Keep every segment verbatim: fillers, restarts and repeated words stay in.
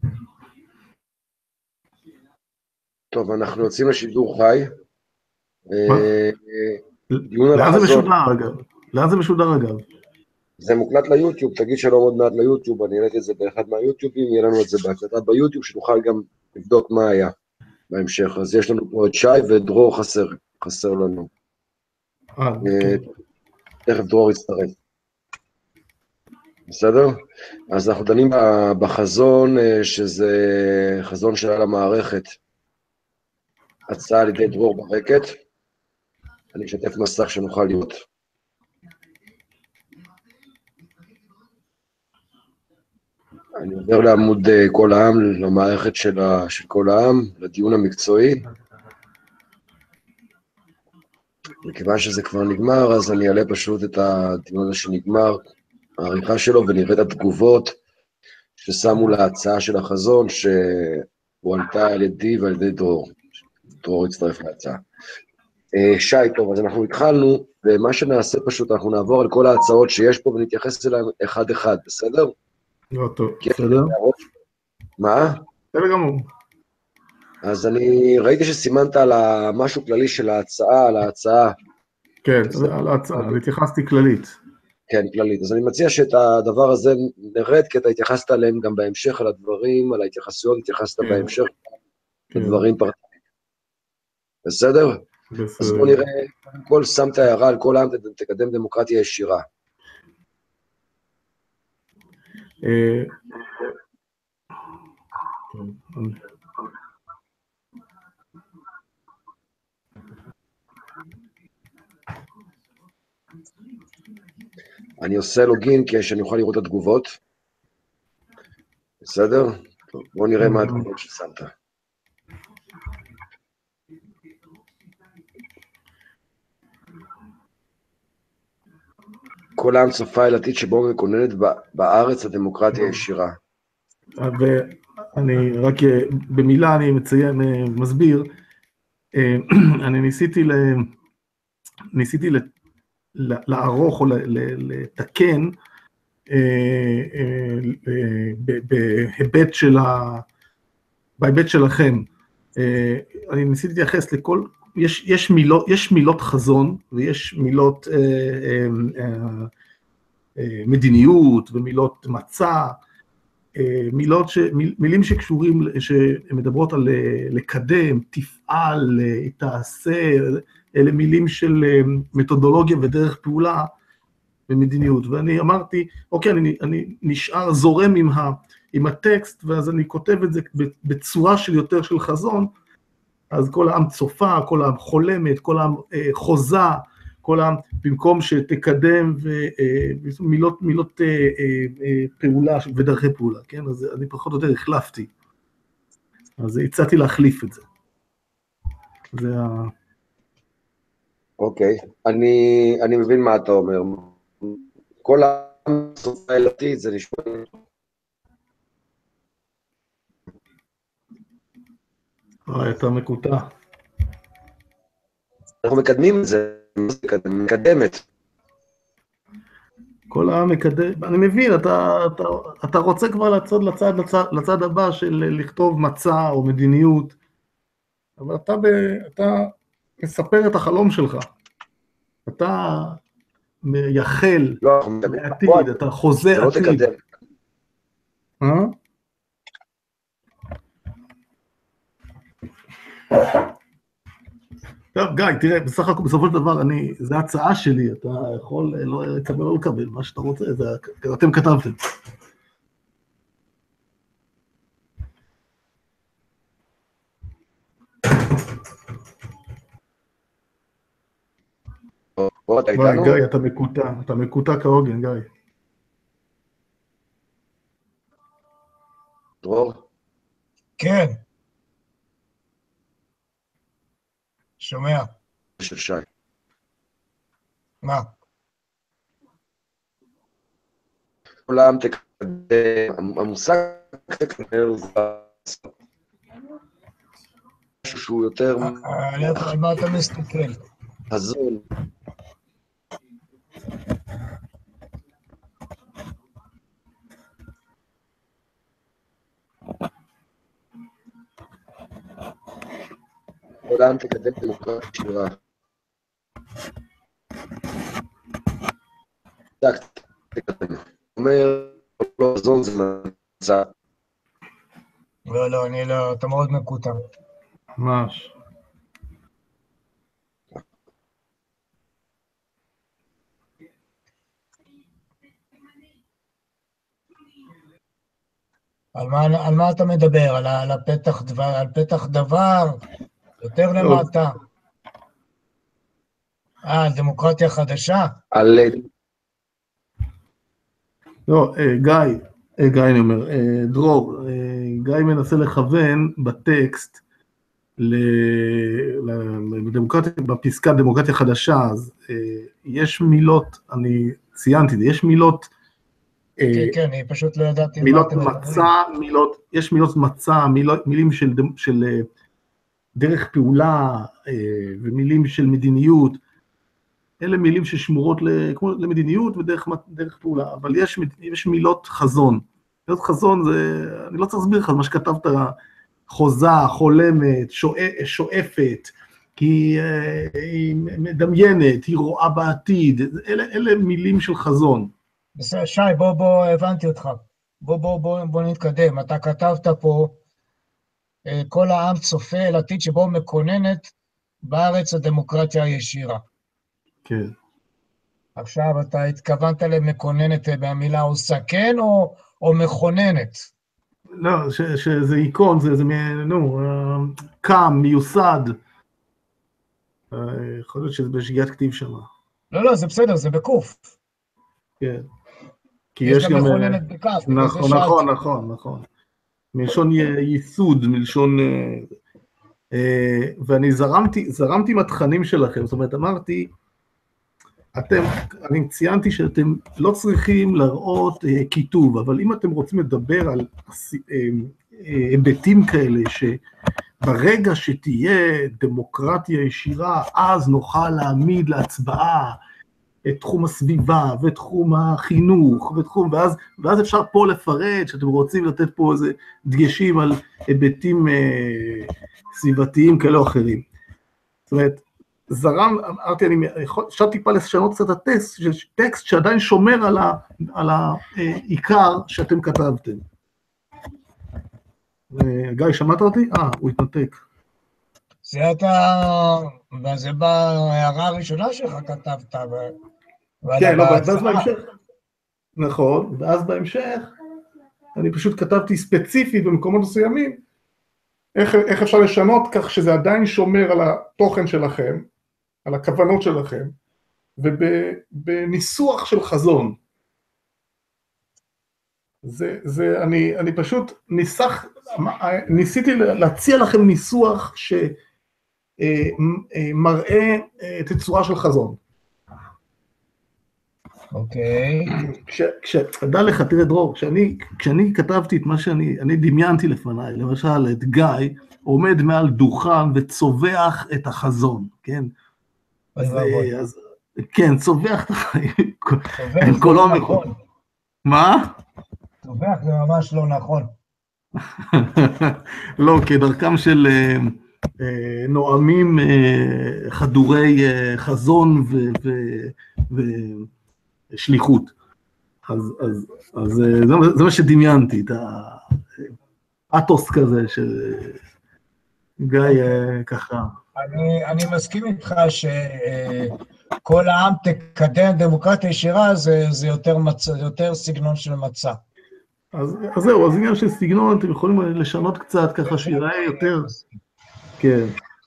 טוב, אנחנו יוצאים לשידור חי. מה? דיון על לאן זה החזון. משודר אגב? לאן זה משודר אגב? זה מוקלט ליוטיוב, תגיד שלום עוד מעט ליוטיוב, אני אעלה את זה באחד מהיוטיובים, יהיה לנו את זה בהקלטה ביוטיוב, שנוכל גם לבדוק מה היה בהמשך. אז יש לנו פה את שי ודרור חסר, חסר לנו. אה, כן. תכף דרור יצטרף. בסדר? אז אנחנו דנים בחזון, שזה חזון של המערכת. הצעה על ידי דרור ברקת. אני אשתף מסך שנוכל להיות. אני עובר לעמוד כל העם, למערכת של, ה, של כל העם, לדיון המקצועי. מכיוון שזה כבר נגמר, אז אני אעלה פשוט את הדיון הזה שנגמר, העריכה שלו, ונראה את התגובות ששמו להצעה של החזון, שהועלתה על ידי ועל ידי דרור. דרור הצטרף להצעה. שי, טוב, אז אנחנו התחלנו, ומה שנעשה פשוט, אנחנו נעבור על כל ההצעות שיש פה, ונתייחס אליהן אחד-אחד, בסדר? לא טוב, בסדר. מה? בסדר גמור. אז אני ראיתי שסימנת על משהו כללי של ההצעה, על ההצעה. כן, על ההצעה, אני התייחסתי כללית. כן, כללית. אז אני מציע שאת הדבר הזה נרד, כי אתה התייחסת עליהם גם בהמשך, על הדברים, על ההתייחסויות, התייחסת בהמשך, לדברים פרטניים. בסדר? אז בוא נראה, קודם כל שמת הערה על כל העם, תקדם דמוקרטיה ישירה. אני עושה לוגין כדי שאני אוכל לראות את התגובות. בסדר? טוב, בוא נראה מה התגובות ששמת. כל העם צופה אל עתיד שבו מקוננת בארץ הדמוקרטיה הישירה. ואני רק במילה אני מציין, מסביר, אני ניסיתי ל... ניסיתי לערוך או לתקן בהיבט של ה... בהיבט שלכם. אני ניסיתי להתייחס לכל... יש, יש מילות, יש מילות חזון ויש מילות אה, אה, אה, מדיניות ומילות מצע, אה, מילות ש, מיל, מילים שקשורים, שמדברות על לקדם, תפעל, תעשה, אלה מילים של מתודולוגיה ודרך פעולה ומדיניות. ואני אמרתי, אוקיי, אני, אני נשאר זורם עם, ה, עם הטקסט, ואז אני כותב את זה בצורה של יותר של חזון, אז כל העם צופה, כל העם חולמת, כל העם אה, חוזה, כל העם, במקום שתקדם ומילות אה, מילות, אה, אה, פעולה ודרכי פעולה, כן? אז אני פחות או יותר החלפתי. אז הצעתי להחליף את זה. זה ה... אוקיי, אני, אני מבין מה אתה אומר. כל העם צופה אל עתיד, זה נשמע... אה, אתה מקוטע. אנחנו מקדמים את זה, מקדמת. כל העם מקדם, אני מבין, אתה, אתה, אתה רוצה כבר לצד, לצד, לצד, לצד הבא של לכתוב מצע או מדיניות, אבל אתה, ב, אתה מספר את החלום שלך. אתה מייחל לא, לעתיד, אתה חוזה עתיד. זה לא תקדם. אה? טוב, גיא, תראה, בסך הכל, בסופו של דבר, אני, זה הצעה שלי, אתה יכול לא לקבל או לקבל, מה שאתה רוצה, זה, אתם כתבתם. בוא, אתה וואי, איתנו? גיא, אתה מקוטע, אתה מקוטע כהוגן, גיא. דרור? כן. שומע. של שי. מה? כל העם תקדם, המושג תקדם זה משהו שהוא יותר... על מה אתה מסתכל? חזון. העולם תקדם דמוקרטיה ישירה. תקדם. אומר, לא חזון זה מצע. לא, לא, אני לא, אתה מאוד מקוטע. ממש. על מה, על מה אתה מדבר? על, על הפתח דבר, על פתח דבר, יותר למטה. אה, על דמוקרטיה חדשה? על... לא, גיא, גיא אני אומר, דרור, גיא מנסה לכוון בטקסט לדמוקרטיה, בפסקה דמוקרטיה חדשה, אז יש מילות, אני ציינתי, יש מילות, כן, כן, אני פשוט לא ידעתי מילות מצע, מילות, יש מילות מצע, מילים של, של דרך פעולה ומילים של מדיניות, אלה מילים ששמורות כמו למדיניות ודרך דרך פעולה, אבל יש, יש מילות חזון. מילות חזון זה, אני לא צריך להסביר לך, מה שכתבת, חוזה, חולמת, שואפת, היא, היא מדמיינת, היא רואה בעתיד, אלה, אלה מילים של חזון. בסדר, שי, בוא, בוא, הבנתי אותך. בוא, בוא, בוא, בוא נתקדם. אתה כתבת פה, כל העם צופה אל עתיד שבו מקוננת בארץ הדמוקרטיה הישירה. כן. עכשיו, אתה התכוונת למקוננת במילה עושה כן, או, או מכוננת? לא, ש, שזה איקון, זה, זה, נו, קם, מיוסד. יכול להיות שזה בשגיאת כתיב שם. לא, לא, זה בסדר, זה בקוף. כן. כי יש, יש גם מכוננת בכף. נכון, נכון, נכון, נכון. מלשון ייסוד, מלשון... ואני זרמתי, זרמתי עם התכנים שלכם, זאת אומרת, אמרתי, אתם, אני ציינתי שאתם לא צריכים להראות כיתוב, אבל אם אתם רוצים לדבר על היבטים כאלה, שברגע שתהיה דמוקרטיה ישירה, אז נוכל להעמיד להצבעה את תחום הסביבה, ותחום החינוך, ותחום, ואז, ואז אפשר פה לפרט, שאתם רוצים לתת פה איזה דגשים על היבטים אה, סביבתיים כאלה או אחרים. זאת אומרת, זרם, אמרתי, אני אפשר טיפה לשנות קצת הטקסט, טקסט שעדיין שומר על, ה, על העיקר שאתם כתבתם. גיא, שמעת אותי? אה, הוא התנתק. זה אתה, וזה בהערה הראשונה שלך כתבת, כן, לא, ואז בהמשך, נכון, ואז בהמשך, אני פשוט כתבתי ספציפית במקומות מסוימים, איך, איך אפשר לשנות כך שזה עדיין שומר על התוכן שלכם, על הכוונות שלכם, ובניסוח של חזון. זה, זה, אני, אני פשוט ניסח, ניסיתי להציע לכם ניסוח שמראה תצורה של חזון. אוקיי. כשדע לך, תראה דרור, כשאני, כשאני כתבתי את מה שאני, אני דמיינתי לפניי, למשל את גיא, עומד מעל דוכן וצובח את החזון, כן? אז, אז, כן, צובח את החיים. צובח זה לא נכון. מה? צובח זה ממש לא נכון. לא, כדרכם של נואמים חדורי חזון ושליחות. אז, אז, אז זה, זה מה שדמיינתי, את האתוס כזה שגיא ככה. אני, אני מסכים איתך שכל העם תקדם דמוקרטיה ישירה, זה, זה יותר, מצע, יותר סגנון של מצע. אז, אז זהו, אז עניין של סגנון, אתם יכולים לשנות קצת ככה שיראה יותר. כן.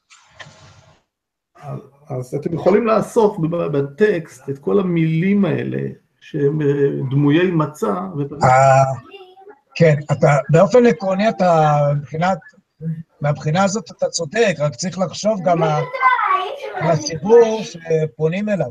אז, אז אתם יכולים לאסוף בטקסט את כל המילים האלה, שהם דמויי מצע. כן, אתה, באופן עקרוני אתה, מבחינת, מהבחינה הזאת אתה צודק, רק צריך לחשוב גם על הציבור שפונים אליו.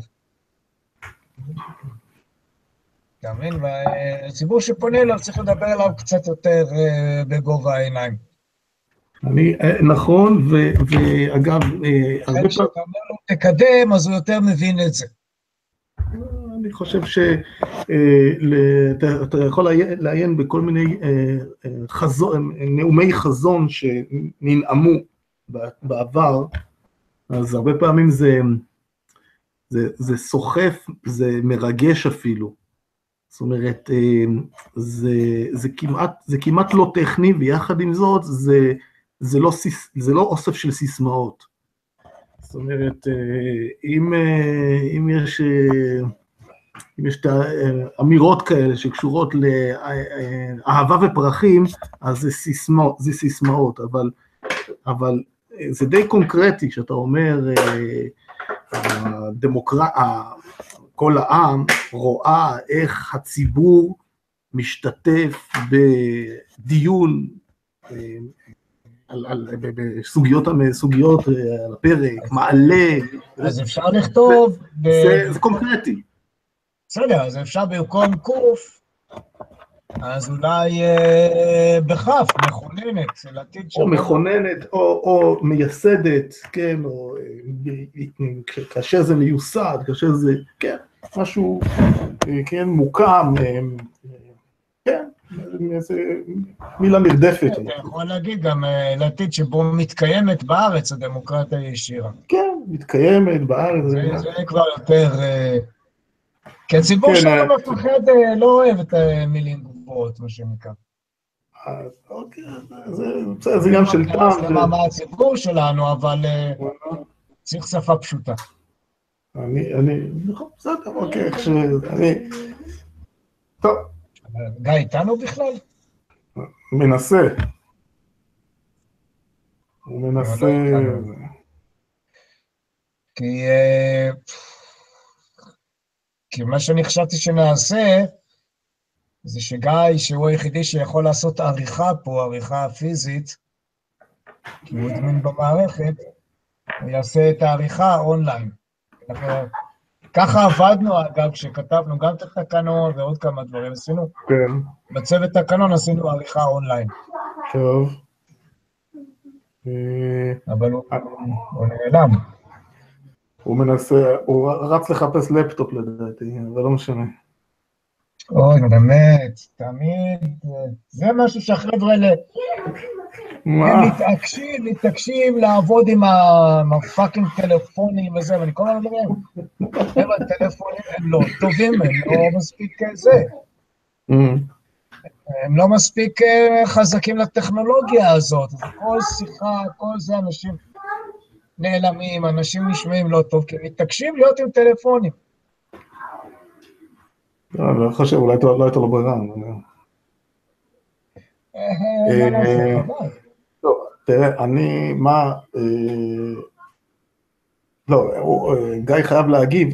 אתה מבין? והציבור שפונה אליו צריך לדבר אליו קצת יותר בגובה העיניים. אני, נכון, ואגב, הרבה פעמים אומר לו, תקדם, אז הוא יותר מבין את זה. אני חושב שאתה יכול לעיין בכל מיני נאומי חזון שננאמו בעבר, אז הרבה פעמים זה, זה, זה סוחף, זה מרגש אפילו. זאת אומרת, זה, זה כמעט, זה כמעט לא טכני, ויחד עם זאת, זה, זה לא, זה לא אוסף של סיסמאות. זאת אומרת, אם, אם יש, אם יש אמירות כאלה שקשורות לאהבה ופרחים, אז זה סיסמאות, זה סיסמאות, אבל, אבל זה די קונקרטי, שאתה אומר, הדמוקרט, כל העם רואה איך הציבור משתתף בדיון על, על, בסוגיות, סוגיות על הפרק, מעלה. אז אפשר לכתוב... זה, זה קונקרטי. בסדר, אז אפשר במקום קוף, אז אולי אה, בכף, מכוננת, של עתיד או מכוננת, או, או מייסדת, כן, או כאשר זה מיוסד, כאשר זה, כן, משהו, כן, מוקם, כן, איזה מילה נרדפת. אתה יכול להגיד גם לעתיד שבו מתקיימת בארץ הדמוקרטיה הישירה. כן, מתקיימת בארץ. זה, זה כבר יותר... כי הציבור שלנו מפחד, לא אוהב את המילים גבוהות, מה שנקרא. אוקיי, זה גם של פעם. זה מה הציבור שלנו, אבל צריך שפה פשוטה. אני, אני, נכון, בסדר, אוקיי, אני... טוב. גיא איתנו בכלל? מנסה. הוא מנסה... כי... כי מה שאני חשבתי שנעשה, זה שגיא, שהוא היחידי שיכול לעשות עריכה פה, עריכה פיזית, כי הוא הזמין במערכת, הוא יעשה את העריכה אונליין. אנחנו, ככה עבדנו, אגב, כשכתבנו גם את התקנון ועוד כמה דברים, עשינו. כן. בצוות תקנון עשינו עריכה אונליין. טוב. אבל הוא, הוא נעלם. הוא מנסה, הוא רץ לחפש לפטופ לדעתי, אבל לא משנה. אוי, באמת, תמיד, זה משהו שהחבר'ה האלה, הם מתעקשים, מתעקשים לעבוד עם הפאקינג טלפונים וזה, ואני כל הזמן אומר, הם הטלפונים הם לא טובים, הם לא מספיק זה. הם לא מספיק חזקים לטכנולוגיה הזאת, כל שיחה, כל זה אנשים נעלמים, אנשים נשמעים לא טוב, כי מתעקשים להיות עם טלפונים. אני לא חושב, אולי לא הייתה לו ברירה. טוב, תראה, אני, מה, לא, גיא חייב להגיב,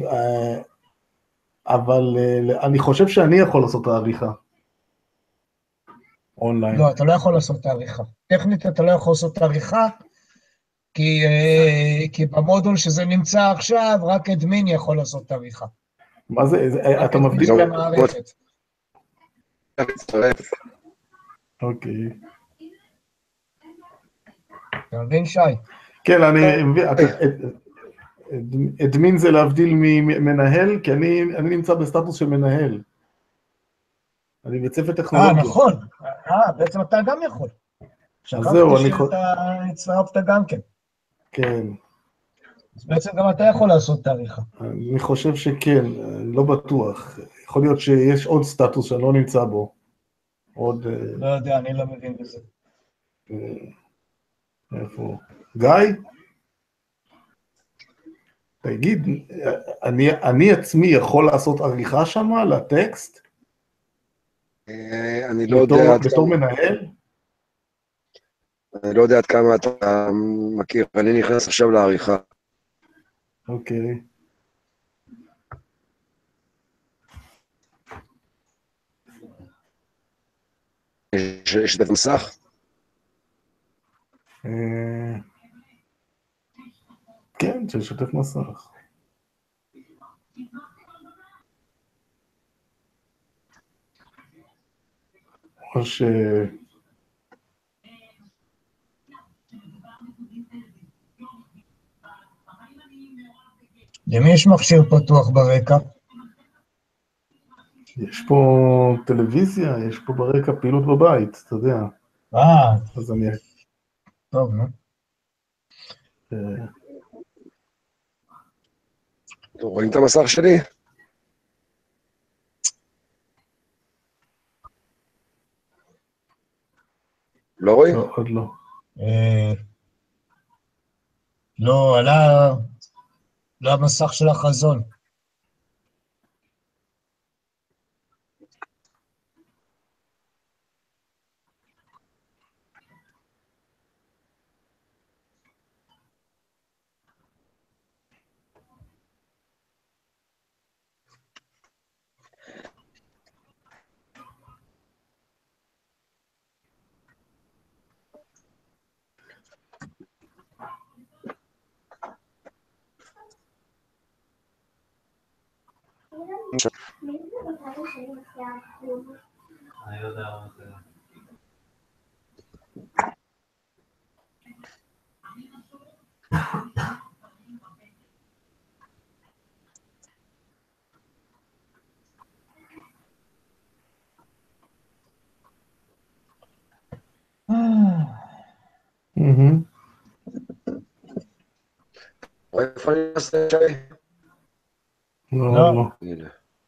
אבל אני חושב שאני יכול לעשות את העריכה. אונליין. לא, אתה לא יכול לעשות את העריכה. טכנית אתה לא יכול לעשות את העריכה, כי, כי במודול שזה נמצא עכשיו, רק אדמין יכול לעשות את העריכה. מה זה, אתה מבדיל? אוקיי. אתה מבין, שי? כן, אני מבין, אדמין זה להבדיל ממנהל, כי אני נמצא בסטטוס של מנהל. אני בצוות טכנולוגיה. אה, נכון. אה, בעצם אתה גם יכול. אז זהו, אני חושב שאתה הצטרפת גם כן. כן. אז בעצם גם אתה יכול לעשות את העריכה. אני חושב שכן, אני לא בטוח. יכול להיות שיש עוד סטטוס שאני לא נמצא בו. עוד... לא יודע, אני לא מבין בזה. איפה? גיא? תגיד, אני, אני עצמי יכול לעשות עריכה שמה לטקסט? אני לא יודע... בתור מנהל? אני לא יודע עד כמה אתה מכיר, אני נכנס עכשיו לעריכה. אוקיי. יש את המסך? כן, ששתף מסך. או ש... למי יש מכשיר פתוח ברקע? יש פה טלוויזיה, יש פה ברקע פעילות בבית, אתה יודע. אה. אז אני... טוב, נו. אתם רואים את המסך שלי? לא רואים? לא, עוד לא. לא, עלה, לא המסך של החזון. אני לא יודע מה זה. רואה איפה אני אעשה שלי? לא, עוד לא. הנה.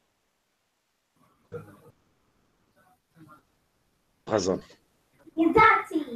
חזון. ידעתי!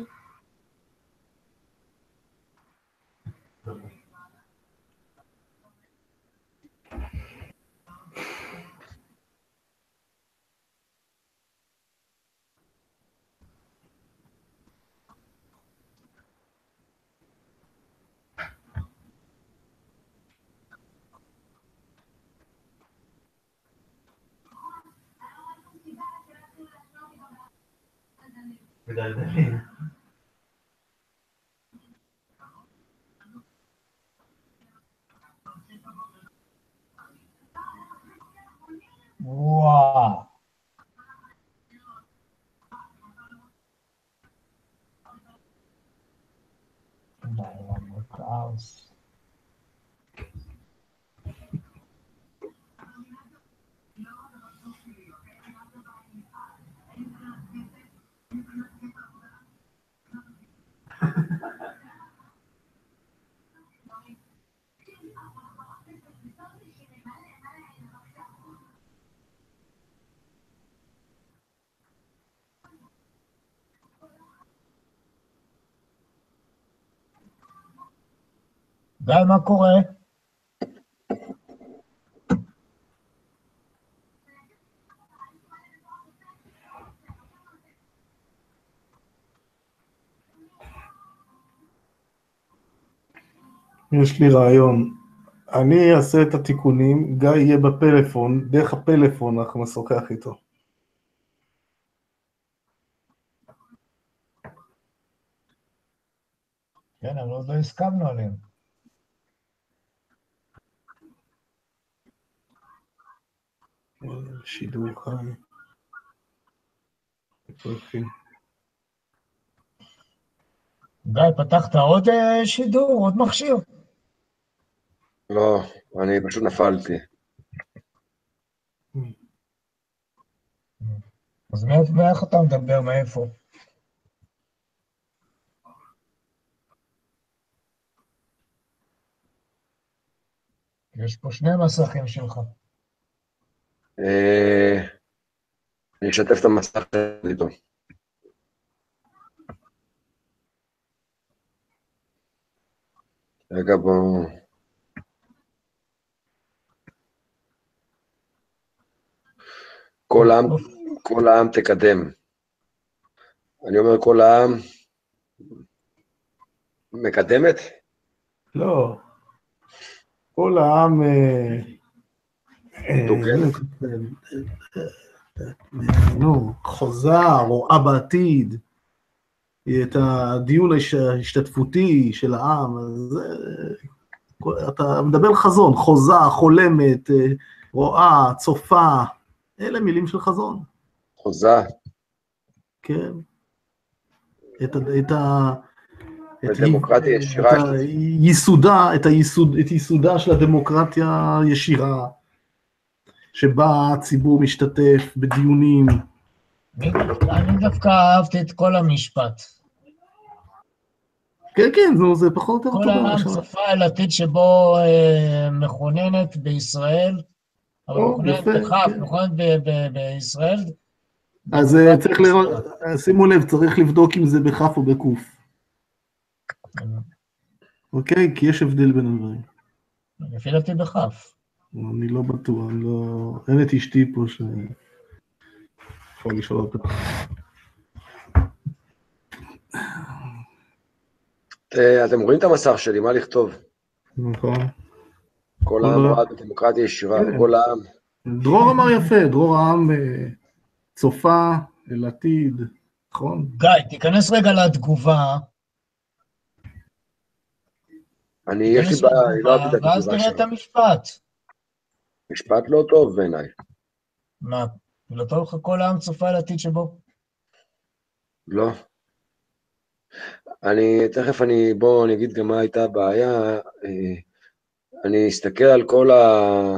מדלדלים. וואו. כאוס. גיא, מה קורה? יש לי רעיון. אני אעשה את התיקונים, גיא יהיה בפלאפון, דרך הפלאפון אנחנו נשוחח איתו. כן, אבל עוד לא הסכמנו עליהם. שידור חי. גיא, פתחת עוד שידור, עוד מכשיר? לא, אני פשוט נפלתי. אז מאיך אתה מדבר, מאיפה? יש פה שני מסכים שלך. אני אשתף את המסך שלי איתו. רגע, בואו... כל העם, כל העם תקדם. אני אומר כל העם מקדמת? לא. כל העם... נו, חוזה, רואה בעתיד, את הדיון ההשתתפותי של העם, אז אתה מדבר חזון, חוזה, חולמת, רואה, צופה, אלה מילים של חזון. חוזה. כן. את ה... את ה... הדמוקרטיה ישירה. את היסודה, את היסוד, את יסודה של הדמוקרטיה ישירה, שבה הציבור משתתף בדיונים. אני דווקא אהבתי את כל המשפט. כן, כן, זו, זה פחות או יותר כל אותו דבר. העם עכשיו. צופה אל עתיד שבו אה, מכוננת בישראל, אבל או, מכוננת יפה, בכף, כן. מכוננת ב- ב- בישראל. אז אה, דמוקרטיה צריך לראות, ישירה. אה, שימו לב, צריך לבדוק אם זה בכף או בקוף, אוקיי? כי יש הבדל בין הדברים. לפי דעתי בכף. אני לא בטוח, אני לא... אין את אשתי פה ש... יכול לשאול אותה. אה, אתם רואים את המסך שלי, מה לכתוב? נכון. כל כל העם ה- בעד דמוקרטיה ישירה, כן. כל העם. דרור אמר יפה, דרור העם אה, צופה אל עתיד, נכון? גיא, תיכנס רגע לתגובה, אני, יש לי תיכנס בעיה, אני לא אוהב לתגובה, את ואז התגובה תראה את שלו. המשפט. משפט לא טוב בעיניי. מה, לא טוב לך כל העם צופה אל עתיד שבו? לא. אני, תכף אני, בואו אני אגיד גם מה הייתה הבעיה. אה, אני אסתכל על כל ה...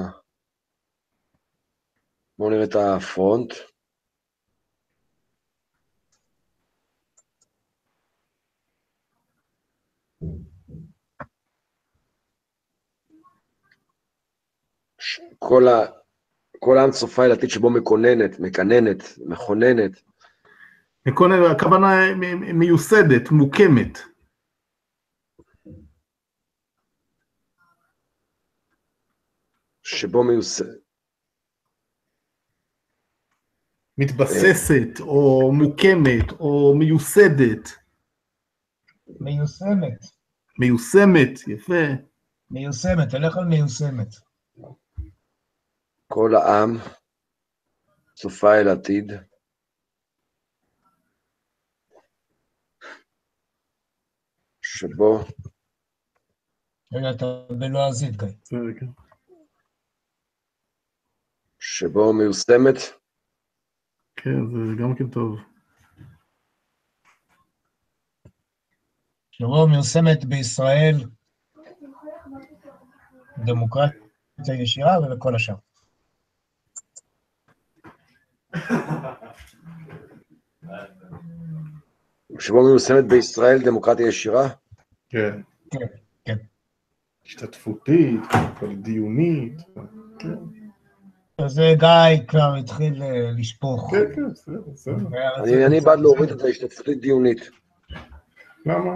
בואו נראה את הפרונט. ש- כל ה... כל העם צופה אל עתיד שבו מקוננת, מקננת, מכוננת. מקונן, הכוונה מ- מ- מיוסדת, מוקמת. שבו מיוס... מתבססת, או מוקמת, או מיוסדת. מיושמת. מיושמת, יפה. מיושמת, תלך על מיושמת. כל העם צופה אל עתיד. שבו רגע, אתה בלועזית, גיא. שבו מיושמת. כן, זה גם כן טוב. שבו מיושמת בישראל דמוקרטיה ישירה ולכל השאר. שבו מיושמת בישראל דמוקרטיה ישירה. כן. כן, כן. השתתפותית, דיונית. כן, אז זה גיא כבר התחיל אה, לשפוך. כן, כן, בסדר, בסדר. אני, אני בעד להוריד את ההשתתפותית דיונית. למה?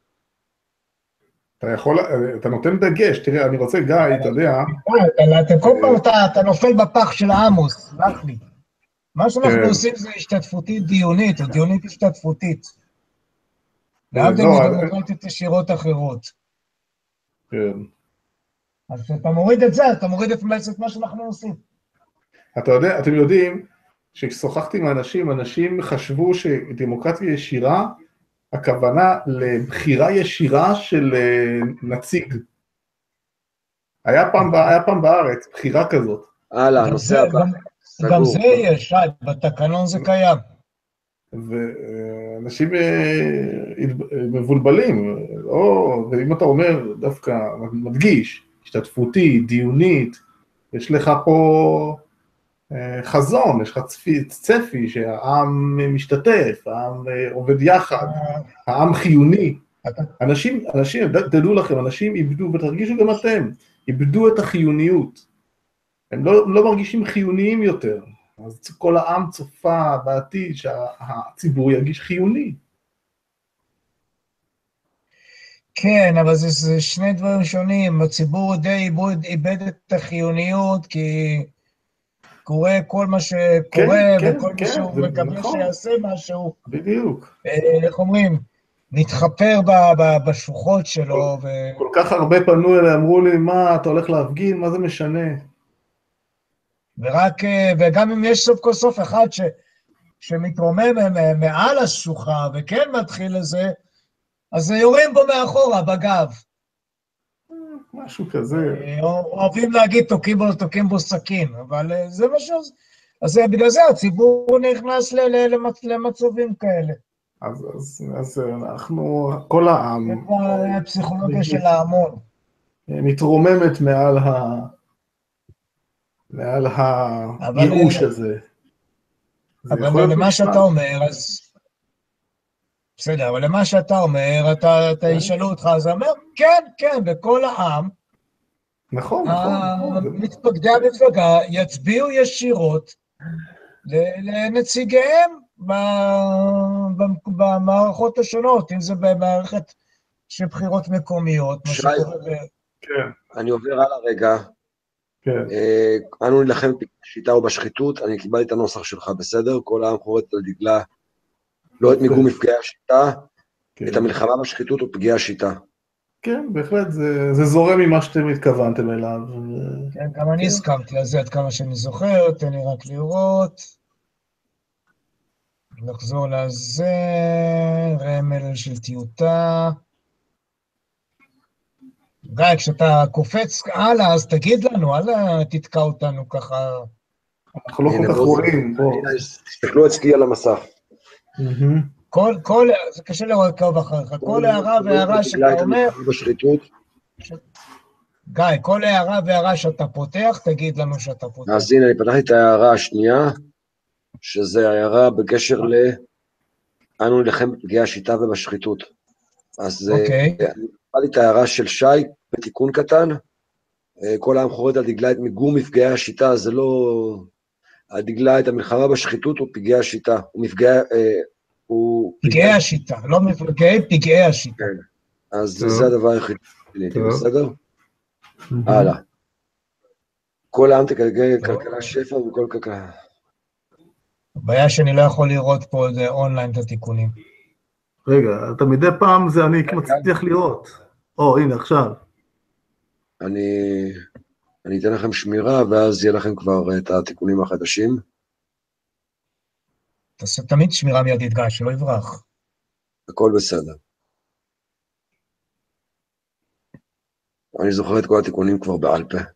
אתה יכול, אתה נותן דגש, תראה, אני רוצה, גיא, אתה יודע... אתה כל פעם אתה נופל בפח של עמוס, סלח לי. מה שאנחנו עושים זה השתתפותית דיונית, או דיונית השתתפותית. להבדיל מדמוקרטיות ישירות אחרות. כן. אז כשאתה מוריד את זה, אתה מוריד את מה שאנחנו עושים. אתה יודע, אתם יודעים, כששוחחתי עם אנשים, אנשים חשבו שדמוקרטיה ישירה, הכוונה לבחירה ישירה של נציג. היה פעם, היה פעם בארץ, בחירה כזאת. הלאה, הנושא הבא. גם זה יש, שי, בתקנון זה קיים. ואנשים מבולבלים, ואם אתה אומר, דווקא מדגיש, השתתפותי, דיונית, יש לך פה חזון, יש לך צפי שהעם משתתף, העם עובד יחד, העם חיוני. אנשים, אנשים, תדעו לכם, אנשים איבדו, ותרגישו גם אתם, איבדו את החיוניות. הם לא, לא מרגישים חיוניים יותר. אז כל העם צופה בעתיד שהציבור ירגיש חיוני. כן, אבל זה, זה שני דברים שונים. הציבור די איבד, איבד את החיוניות, כי קורה כל מה שקורה, כן, וכל כן, מה שהוא כן, מקווה נכון. שיעשה משהו. בדיוק. איך אומרים? נתחפר ב, ב, בשוחות שלו. כל, ו... כל כך הרבה פנו אליי, אמרו לי, מה, אתה הולך להפגין? מה זה משנה? ורק, וגם אם יש סוף כל סוף אחד ש, שמתרומם מעל השוחה וכן מתחיל לזה, אז יורים בו מאחורה, בגב. משהו כזה. אוהבים להגיד, תוקים בו, תוקים בו סכין, אבל זה משהו, אז בגלל זה הציבור נכנס למצבים כאלה. אז, אז, אז אנחנו, כל העם... זה כבר הפסיכולוגיה של ההמון. מתרוממת מעל ה... מעל הייאוש הזה. אבל למה שאתה אומר, אז בסדר, אבל למה שאתה אומר, אתה, אתה ישאלו אותך, אז אומר, כן, כן, בכל העם, נכון, נכון, נכון. מתפקדי המפלגה יצביעו ישירות לנציגיהם במערכות השונות, אם זה במערכת של בחירות מקומיות, מה שי, שקורה ב... כן, אני עובר על הרגע. כן. אה, אנו נלחם בשיטה ובשחיתות, אני קיבלתי את הנוסח שלך, בסדר? כל העם חורט על דגלה, לא את מיגור מפגעי השיטה, כן. את המלחמה בשחיתות ופגעי השיטה. כן, בהחלט, זה, זה זורם ממה שאתם התכוונתם אליו. כן, גם אני הסכמתי על זה עד כמה שאני זוכר, תן לי רק לראות. לחזור לזה, רמל של טיוטה. גיא, כשאתה קופץ הלאה, אז תגיד לנו, אל תתקע אותנו ככה. אנחנו לא כל כך רואים, בוא. תסתכלו אצלי על המסך. כל, כל, זה קשה לראות קו אחריך, כל הערה והערה שאתה אומר, גיא, כל הערה והערה שאתה פותח, תגיד לנו שאתה פותח. אז הנה, אני פתחתי את ההערה השנייה, שזה ההערה בקשר ל... אנו נלחם בפגעי השיטה ובשחיתות. אז אוקיי. אני פתחתי את ההערה של שי, בתיקון קטן, כל העם חורט על דגלה את מיגור מפגעי השיטה, זה לא... הדגלה את המלחמה בשחיתות ופגעי השיטה, ומפגעי... פגעי השיטה, לא מפגעי, פגעי השיטה. אז זה הדבר היחיד שלי, בסדר? הלאה. כל העם תגלגל כלכלה שפע וכל כלכלה. הבעיה שאני לא יכול לראות פה זה אונליין את התיקונים. רגע, אתה מדי פעם זה אני מצליח לראות. או, הנה, עכשיו. אני... אני אתן לכם שמירה, ואז יהיה לכם כבר את התיקונים החדשים. תעשה תמיד שמירה מיידית, גיא, שלא יברח. הכל בסדר. אני זוכר את כל התיקונים כבר בעל פה.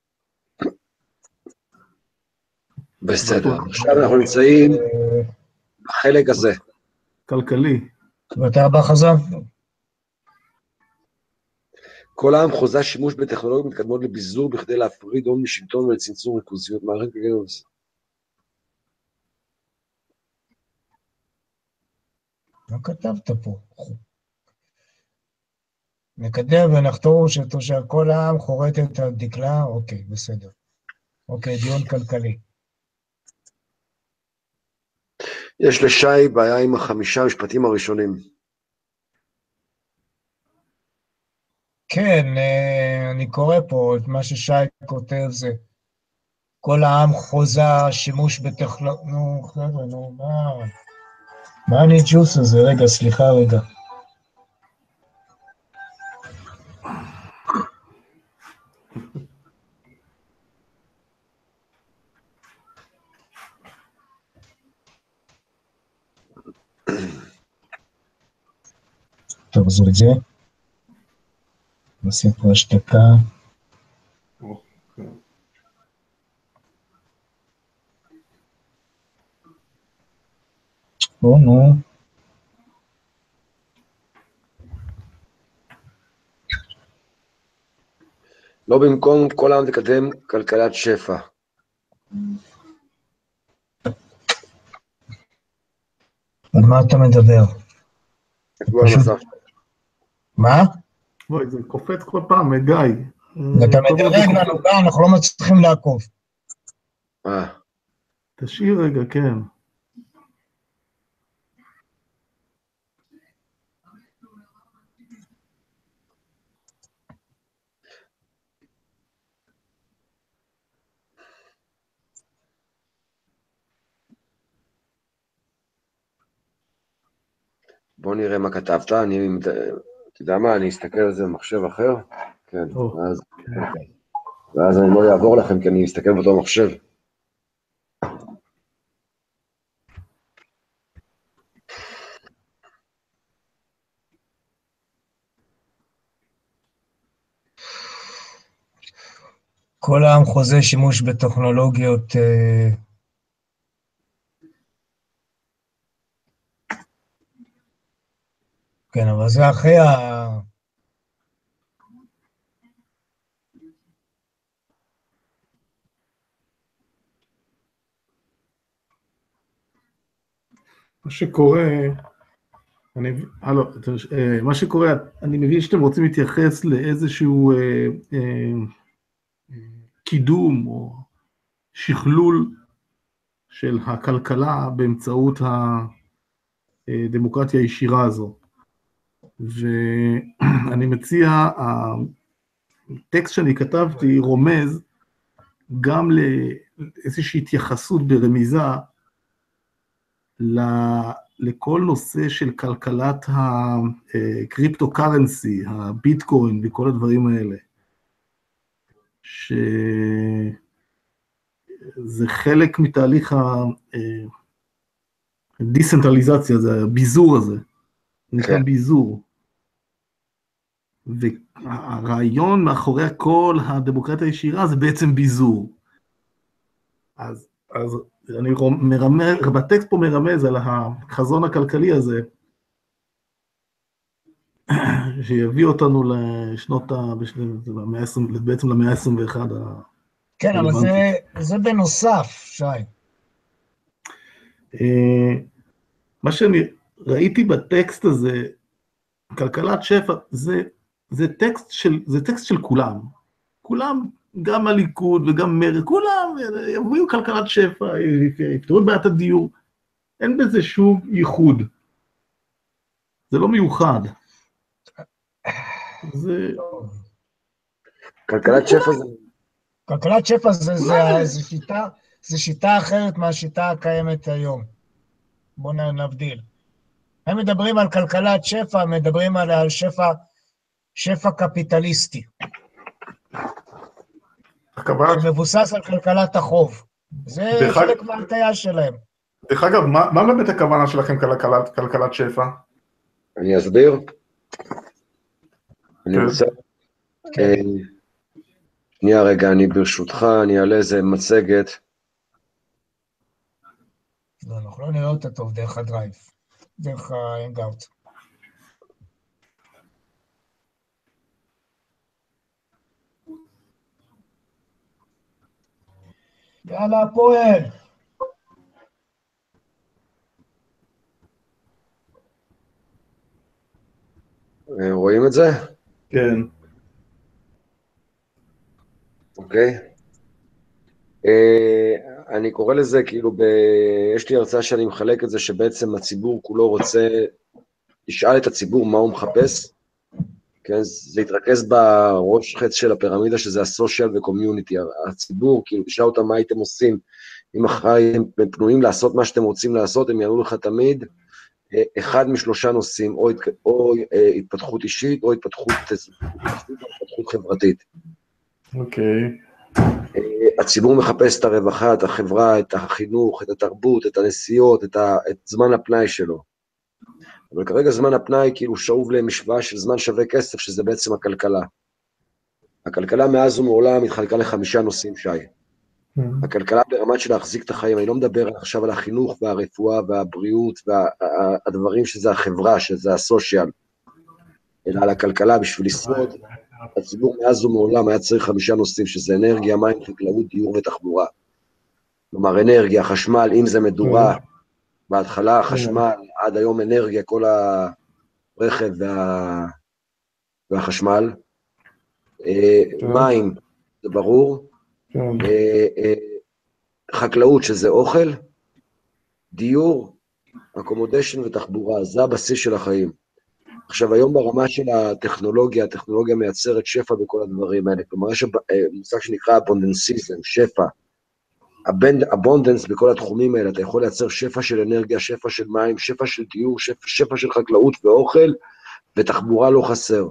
בסדר. עכשיו אנחנו נמצאים בחלק הזה. כלכלי. ואתה הבא חזר? כל העם חוזה שימוש בטכנולוגיות מתקדמות לביזור בכדי להפריד הון משלטון ולצמצום ריכוזיות. מערכת כגנו לזה. מה כתבת פה? נקדם ונחתור שתושב כל העם חורט את הדקלה, אוקיי, בסדר. אוקיי, דיון כלכלי. יש לשי בעיה עם החמישה משפטים הראשונים. כן, אני קורא פה את מה ששי כותב זה, כל העם חוזה שימוש בטכנולוגיה, נו חבר'ה, נו, מה, מה אני ג'וס הזה? רגע, סליחה רגע. תרזו את זה. נשים פה השתקה. או נו. לא במקום כל העם תקדם כלכלת שפע. על מה אתה מדבר? פשוט... מה? בואי, זה קופץ כל פעם, גיא. אתה מדרג לנו, גיא, אנחנו לא מצליחים לעקוב. אה. תשאיר רגע, כן. בוא נראה מה כתבת, אני, אתה יודע מה, אני אסתכל על זה במחשב אחר, כן, ואז, ואז אני לא אעבור לכם, כי אני אסתכל באותו מחשב. כל העם חוזה שימוש בטכנולוגיות... כן, אבל זה אחרי ה... מה שקורה, אני, הלו, מה שקורה, אני מבין שאתם רוצים להתייחס לאיזשהו אה, אה, קידום או שכלול של הכלכלה באמצעות הדמוקרטיה הישירה הזו. ואני מציע, הטקסט שאני כתבתי רומז גם לאיזושהי התייחסות ברמיזה לכל נושא של כלכלת הקריפטו-קרנסי, הביטקוין וכל הדברים האלה, שזה חלק מתהליך הדיסנטרליזציה, זה הביזור הזה, נקרא ביזור. והרעיון מאחורי כל הדמוקרטיה הישירה זה בעצם ביזור. אז, אז אני מרמז, בטקסט פה מרמז על החזון הכלכלי הזה, שיביא אותנו לשנות ה... בעצם למאה ה-עשרים ואחת. כן, אבל זה, זה בנוסף, שי. מה שאני ראיתי בטקסט הזה, כלכלת שפע, זה, זה טקסט של, זה טקסט של כולם. כולם, גם הליכוד וגם מרצ, כולם יביאו כלכלת שפע, יפתרו את בעיית הדיור. אין בזה שום ייחוד. זה לא מיוחד. זה... כלכלת שפע זה... כלכלת שפע זה, זה, זה, שיטה, זה שיטה אחרת מהשיטה הקיימת היום. בואו נבדיל. הם מדברים על כלכלת שפע, מדברים על, על שפע, שפע קפיטליסטי. מבוסס על כלכלת החוב. זה חלק מההטיה שלהם. דרך אגב, מה, מה באמת הכוונה שלכם כלכלת, כלכלת שפע? אני אסביר. אני רוצה... שנייה רגע, אני ברשותך, אני אעלה איזה מצגת. לא, אנחנו לא נראה אותה טוב דרך הדרייב, דרך ההנגאוט. יאללה, הפועל. רואים את זה? כן. אוקיי. אני קורא לזה, כאילו, יש לי הרצאה שאני מחלק את זה, שבעצם הציבור כולו רוצה, תשאל את הציבור מה הוא מחפש, כן, זה יתרכז בראש חץ של הפירמידה, שזה הסושיאל וקומיוניטי, הציבור, כאילו, תשאל אותם מה הייתם עושים, אם אחרי הם פנויים לעשות מה שאתם רוצים לעשות, הם יענו לך תמיד, אחד משלושה נושאים, או, או התפתחות אישית, או התפתחות, התפתחות חברתית. אוקיי. הציבור מחפש את הרווחה, את החברה, את החינוך, את התרבות, את הנסיעות, את, ה, את זמן הפנאי שלו. אבל כרגע זמן הפנאי כאילו שאוב למשוואה של זמן שווה כסף, שזה בעצם הכלכלה. הכלכלה מאז ומעולם התחלקה לחמישה נושאים, שי. הכלכלה ברמת של להחזיק את החיים, אני לא מדבר עכשיו על החינוך והרפואה והבריאות והדברים שזה החברה, שזה הסושיאל, אלא על הכלכלה בשביל לשרוד. הציבור מאז ומעולם היה צריך חמישה נושאים, שזה אנרגיה, מים, חקלאות, דיור ותחבורה. כלומר, אנרגיה, חשמל, אם זה מדורה, בהתחלה חשמל, עד היום אנרגיה, כל הרכב וה... והחשמל. מים, זה ברור. חקלאות, שזה אוכל. דיור, אקומודיישן ותחבורה, זה הבסיס של החיים. עכשיו, היום ברמה של הטכנולוגיה, הטכנולוגיה מייצרת שפע בכל הדברים האלה. כלומר, יש מושג שנקרא אבונדנסיזם, שפע. אבונדנס בכל התחומים האלה, אתה יכול לייצר שפע של אנרגיה, שפע של מים, שפע של דיור, שפע, שפע של חקלאות ואוכל, ותחבורה לא חסר.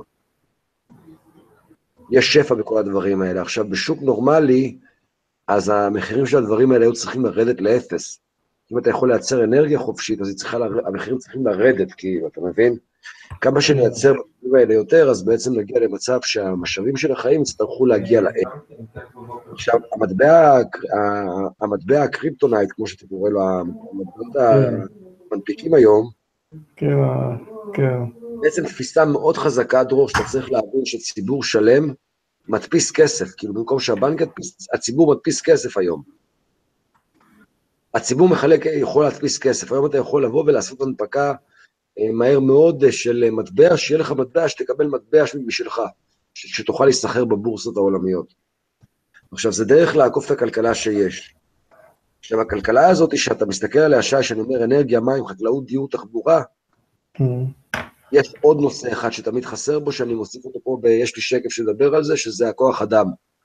יש שפע בכל הדברים האלה. עכשיו, בשוק נורמלי, אז המחירים של הדברים האלה היו צריכים לרדת לאפס. אם אתה יכול לייצר אנרגיה חופשית, אז צריכה, המחירים צריכים לרדת, כאילו, אתה מבין? כמה שנייצר בדברים האלה יותר, אז בעצם נגיע למצב שהמשאבים של החיים יצטרכו להגיע לאפס. עכשיו, המטבע, המטבע הקריפטונייט, כמו שאתה קורא לו, המטבעות המנפיקים היום, כן, כן. בעצם תפיסה מאוד חזקה, דרור, שאתה צריך להבין שציבור שלם מדפיס כסף, כאילו במקום שהבנק ידפיס, הציבור מדפיס כסף היום. הציבור מחלק, יכול להדפיס כסף, היום אתה יכול לבוא ולעשות הנפקה מהר מאוד של מטבע, שיהיה לך מטבע, שתקבל מטבע משלך, שתוכל להיסחר בבורסות העולמיות. עכשיו, זה דרך לעקוף את הכלכלה שיש. עכשיו, הכלכלה הזאת, שאתה מסתכל עליה, שי, שאני אומר, אנרגיה, מים, חקלאות, דיור, תחבורה, יש עוד נושא אחד שתמיד חסר בו, שאני מוסיף אותו פה, יש לי שקף שדבר על זה, שזה הכוח אדם.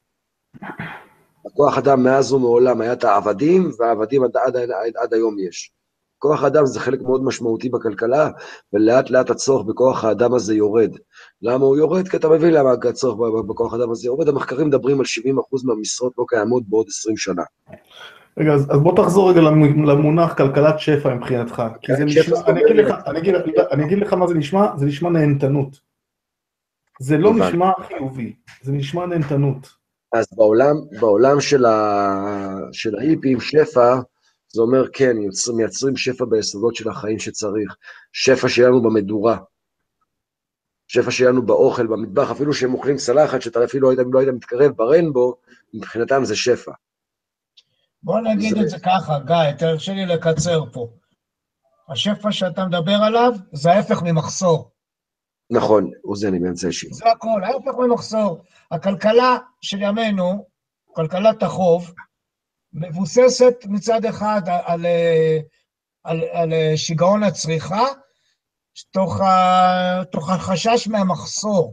הכוח אדם מאז ומעולם היה את העבדים, והעבדים עד, עד, עד, עד היום יש. כוח האדם זה חלק מאוד משמעותי בכלכלה, ולאט לאט הצורך בכוח האדם הזה יורד. למה הוא יורד? כי אתה מבין למה הצורך בכוח האדם הזה יורד. המחקרים מדברים על שבעים אחוז מהמשרות לא קיימות בעוד עשרים שנה. רגע, אז, אז בוא תחזור רגע למונח כלכלת שפע מבחינתך, כי זה נשמע, אני אגיד לך, אני אגיד, אני אגיד לך מה זה נשמע, זה נשמע נהנתנות. זה לא נשמע חיובי, זה נשמע נהנתנות. אז בעולם, בעולם של ה, של ההיפים, שפע, זה אומר, כן, יוצרים, מייצרים שפע ביסודות של החיים שצריך, שפע שיהיה לנו במדורה, שפע שיהיה לנו באוכל, במטבח, אפילו שהם אוכלים צלחת, שאתה אפילו לא היית, לא היית מתקרב ברנבו, מבחינתם זה שפע. בוא נגיד זה... את זה ככה, גיא, תרשה לי לקצר פה. השפע שאתה מדבר עליו, זה ההפך ממחסור. נכון, עוזי, אני באמצע אישי. זה הכל, ההפך ממחסור. הכלכלה של ימינו, כלכלת החוב, מבוססת מצד אחד על, על, על שיגעון הצריכה, תוך, תוך החשש מהמחסור.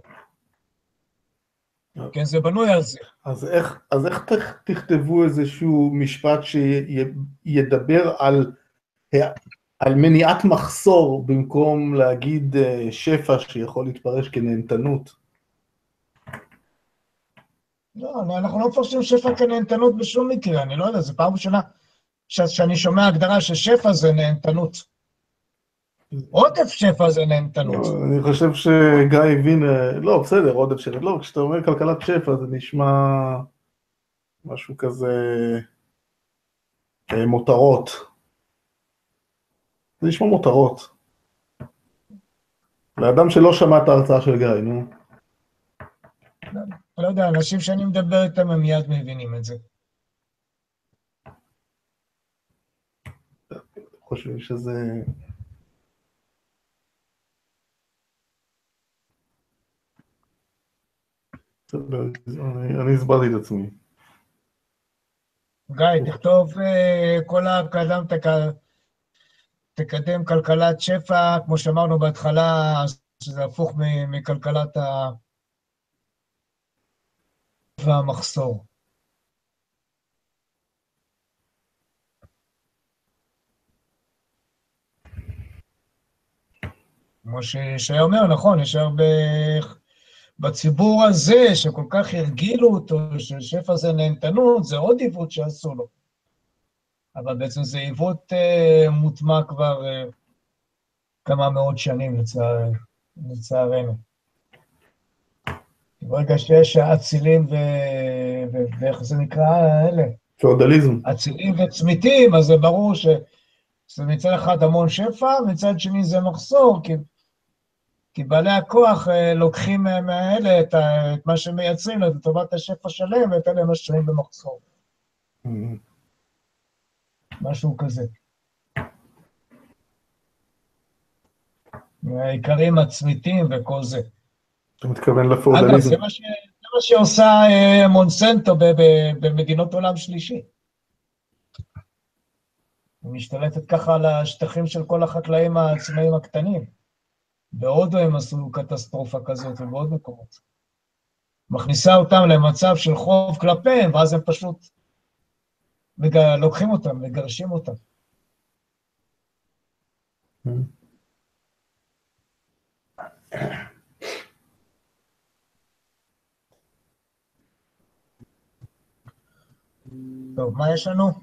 כן, זה בנוי על זה. אז איך, אז איך תכתבו איזשהו משפט שידבר על, על מניעת מחסור, במקום להגיד שפע שיכול להתפרש כנהנתנות? לא, אנחנו לא מפרשים שפע כנהנתנות בשום מקרה, אני לא יודע, זה פעם ראשונה שאני שומע הגדרה ששפע זה נהנתנות. עודף שפע זה נהנתנות. אני חושב שגיא הבין, לא, בסדר, עודף שפע, לא, כשאתה אומר כלכלת שפע זה נשמע משהו כזה מותרות. זה נשמע מותרות. לאדם שלא שמע את ההרצאה של גיא, נו. לא יודע, אנשים שאני מדבר איתם הם מיד מבינים את זה. חושבים שזה... אני הסברתי את עצמי. גיא, תכתוב כל הקדם, תקדם כלכלת שפע, כמו שאמרנו בהתחלה, שזה הפוך מכלכלת ה... והמחסור. כמו ששי אומר, נכון, יש הרבה... בציבור הזה, שכל כך הרגילו אותו, ששפע זה נהנתנות, זה עוד עיוות שעשו לו. אבל בעצם זה עיוות אה, מוטמע כבר אה, כמה מאות שנים, לצער, לצערנו. ברגע שיש אצילים ו... ו... ואיך זה נקרא, האלה? פאודליזם. אצילים וצמיתים, אז זה ברור שזה מצד אחד המון שפע, מצד שני זה מחסור, כי... כי בעלי הכוח לוקחים מהאלה את, ה... את מה שמייצרים לטובת השפע שלהם, ואת אלה משרים במחסור. Mm-hmm. משהו כזה. העיקרים הצמיתים וכל זה. אתה מתכוון לפאודליזם. אגב, זה מה, ש... זה מה שעושה מונסנטו ב... ב... במדינות עולם שלישי. היא משתלטת ככה על השטחים של כל החקלאים העצמאיים הקטנים. בהודו הם עשו קטסטרופה כזאת ובעוד מקומות. מכניסה אותם למצב של חוב כלפיהם, ואז הם פשוט מג... לוקחים אותם, מגרשים אותם. טוב, מה יש לנו?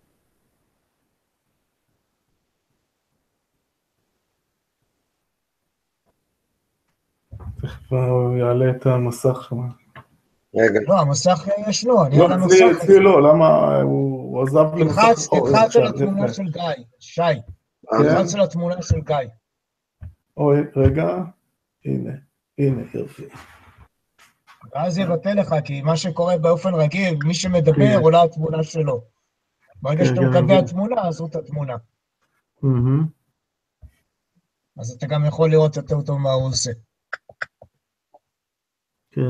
תכף הוא יעלה את המסך שם. רגע. לא, המסך יש לו, אני לא, על המסך. לא, אצלי לא, למה הוא עזב למסך? תלחץ על התמונה של גיא, שי. תלחץ על התמונה של גיא. אוי, רגע, הנה, הנה, יופי. ואז יבטא לך, כי מה שקורה באופן רגיל, מי שמדבר עולה התמונה שלו. ברגע שאתה מקבל התמונה, אז זאת התמונה. אז אתה גם יכול לראות יותר טוב מה הוא עושה. כן.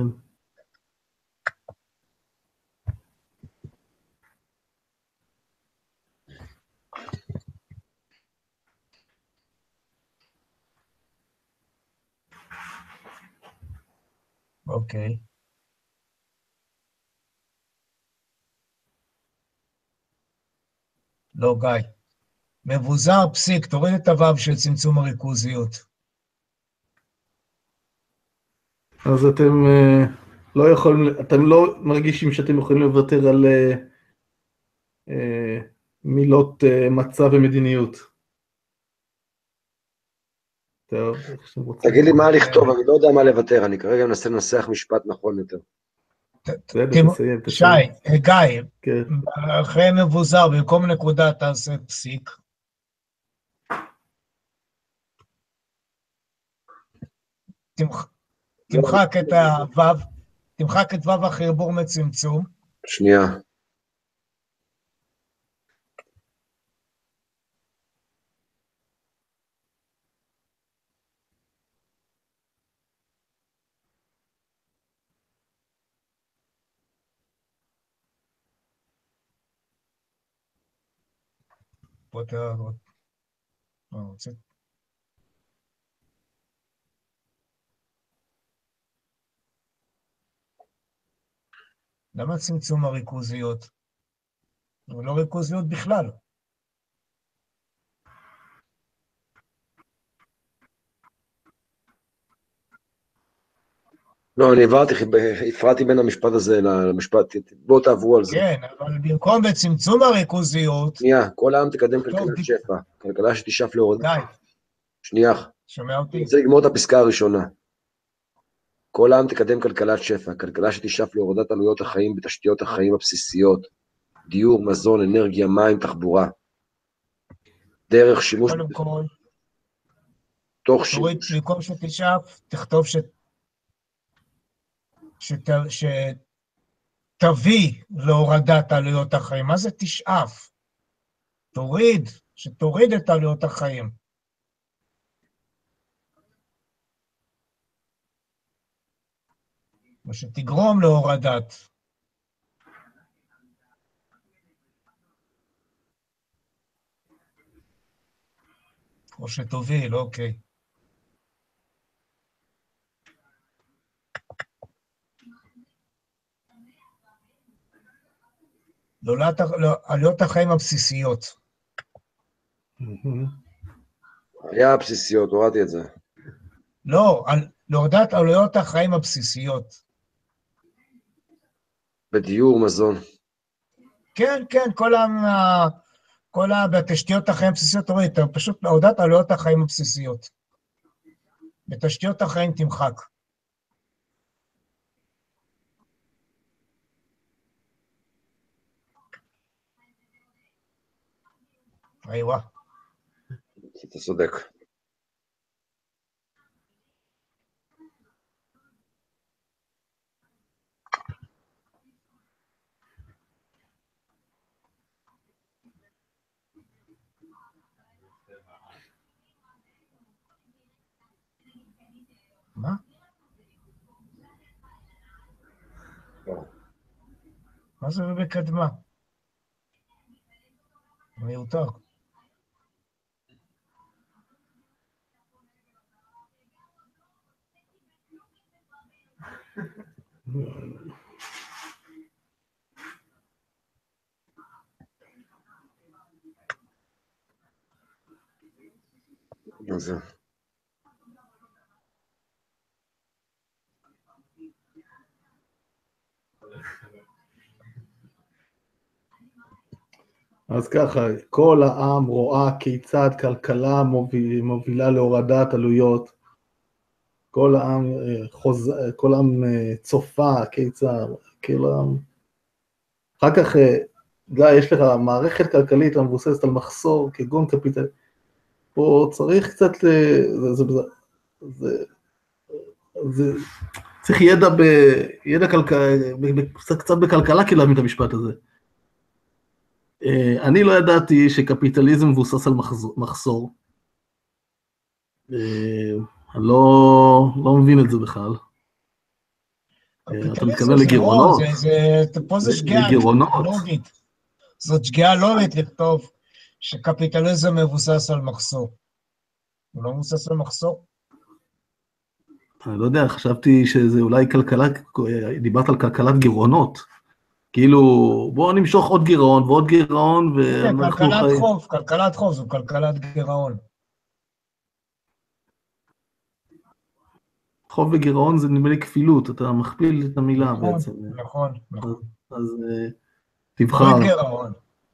אוקיי. לא, גיא. מבוזר פסיק, תוריד את הוו של צמצום הריכוזיות. אז אתם uh, לא יכולים, אתם לא מרגישים שאתם יכולים לוותר על uh, uh, מילות uh, מצב ומדיניות. טוב, איך שאתם רוצים. תגיד לי מה לכתוב, אני לא יודע מה לוותר, אני כרגע מנסה לנסח משפט נכון יותר. בסדר, תסיים, שי, תסיים. גיא, כן. אחרי מבוזר, במקום נקודה תעשה פסיק. תמח- תמחק את הוו, תמחק את וו החיבור מצמצום. שנייה. פה אתה... לא, רוצה... למה צמצום הריכוזיות? זה לא ריכוזיות בכלל. לא, אני עברתי, הפרעתי בין המשפט הזה למשפט, בואו תעברו על זה. כן, אבל במקום בצמצום הריכוזיות... שנייה, כל העם תקדם כלכלת שפע, כלכלה שתשאף להורדת... גיא. שנייה. שומע אותי? אני רוצה לגמור את הפסקה הראשונה. כל העם תקדם כלכלת שפע, כלכלה שתשאף להורדת עלויות החיים בתשתיות החיים הבסיסיות, דיור, מזון, אנרגיה, מים, תחבורה. דרך שימוש... קודם כל, תוך תוריד, שימוש... במקום שתשאף, תכתוב ש... שת... שתביא להורדת עלויות החיים. מה זה תשאף? תוריד, שתוריד את עלויות החיים. או שתגרום להורדת. או שתוביל, אוקיי. לעולת, עלויות החיים הבסיסיות. היה הבסיסיות, הורדתי את זה. לא, על, להורדת עלויות החיים הבסיסיות. בדיור, מזון. כן, כן, כל ה... כל ה... בתשתיות החיים הבסיסיות, תוריד, פשוט להורדת עלויות החיים הבסיסיות. בתשתיות החיים תמחק. איווה. אתה צודק. מה? מה זה בקדמה? מיותר. מה זה? אז ככה, כל העם רואה כיצד כלכלה מוביל, מובילה להורדת עלויות, כל העם, חוז... כל העם צופה כיצד, כל העם... אחר כך, גיא, יש לך מערכת כלכלית המבוססת על מחסור, כגון קפיטל, פה צריך קצת, זה, זה, זה, זה, זה צריך ידע, ב... ידע כלכלה, קצת, קצת בכלכלה כדי להבין את המשפט הזה. אני לא ידעתי שקפיטליזם מבוסס על מחסור. אני לא, לא מבין את זה בכלל. אתה מתכוון לגירעונות? פה זה שגיאה לוגית. זאת שגיאה לוגית לכתוב שקפיטליזם מבוסס על מחסור. הוא לא מבוסס על מחסור. אני לא יודע, חשבתי שזה אולי כלכלה, דיברת על כלכלת גירעונות. כאילו, בואו נמשוך עוד גירעון ועוד גירעון, ואנחנו... כלכלת חוב, כלכלת חוב, זו כלכלת גירעון. חוב וגירעון זה נדמה לי כפילות, אתה מכפיל את המילה נכון, בעצם. נכון, נכון. אז, אז תבחר. חוב גירעון.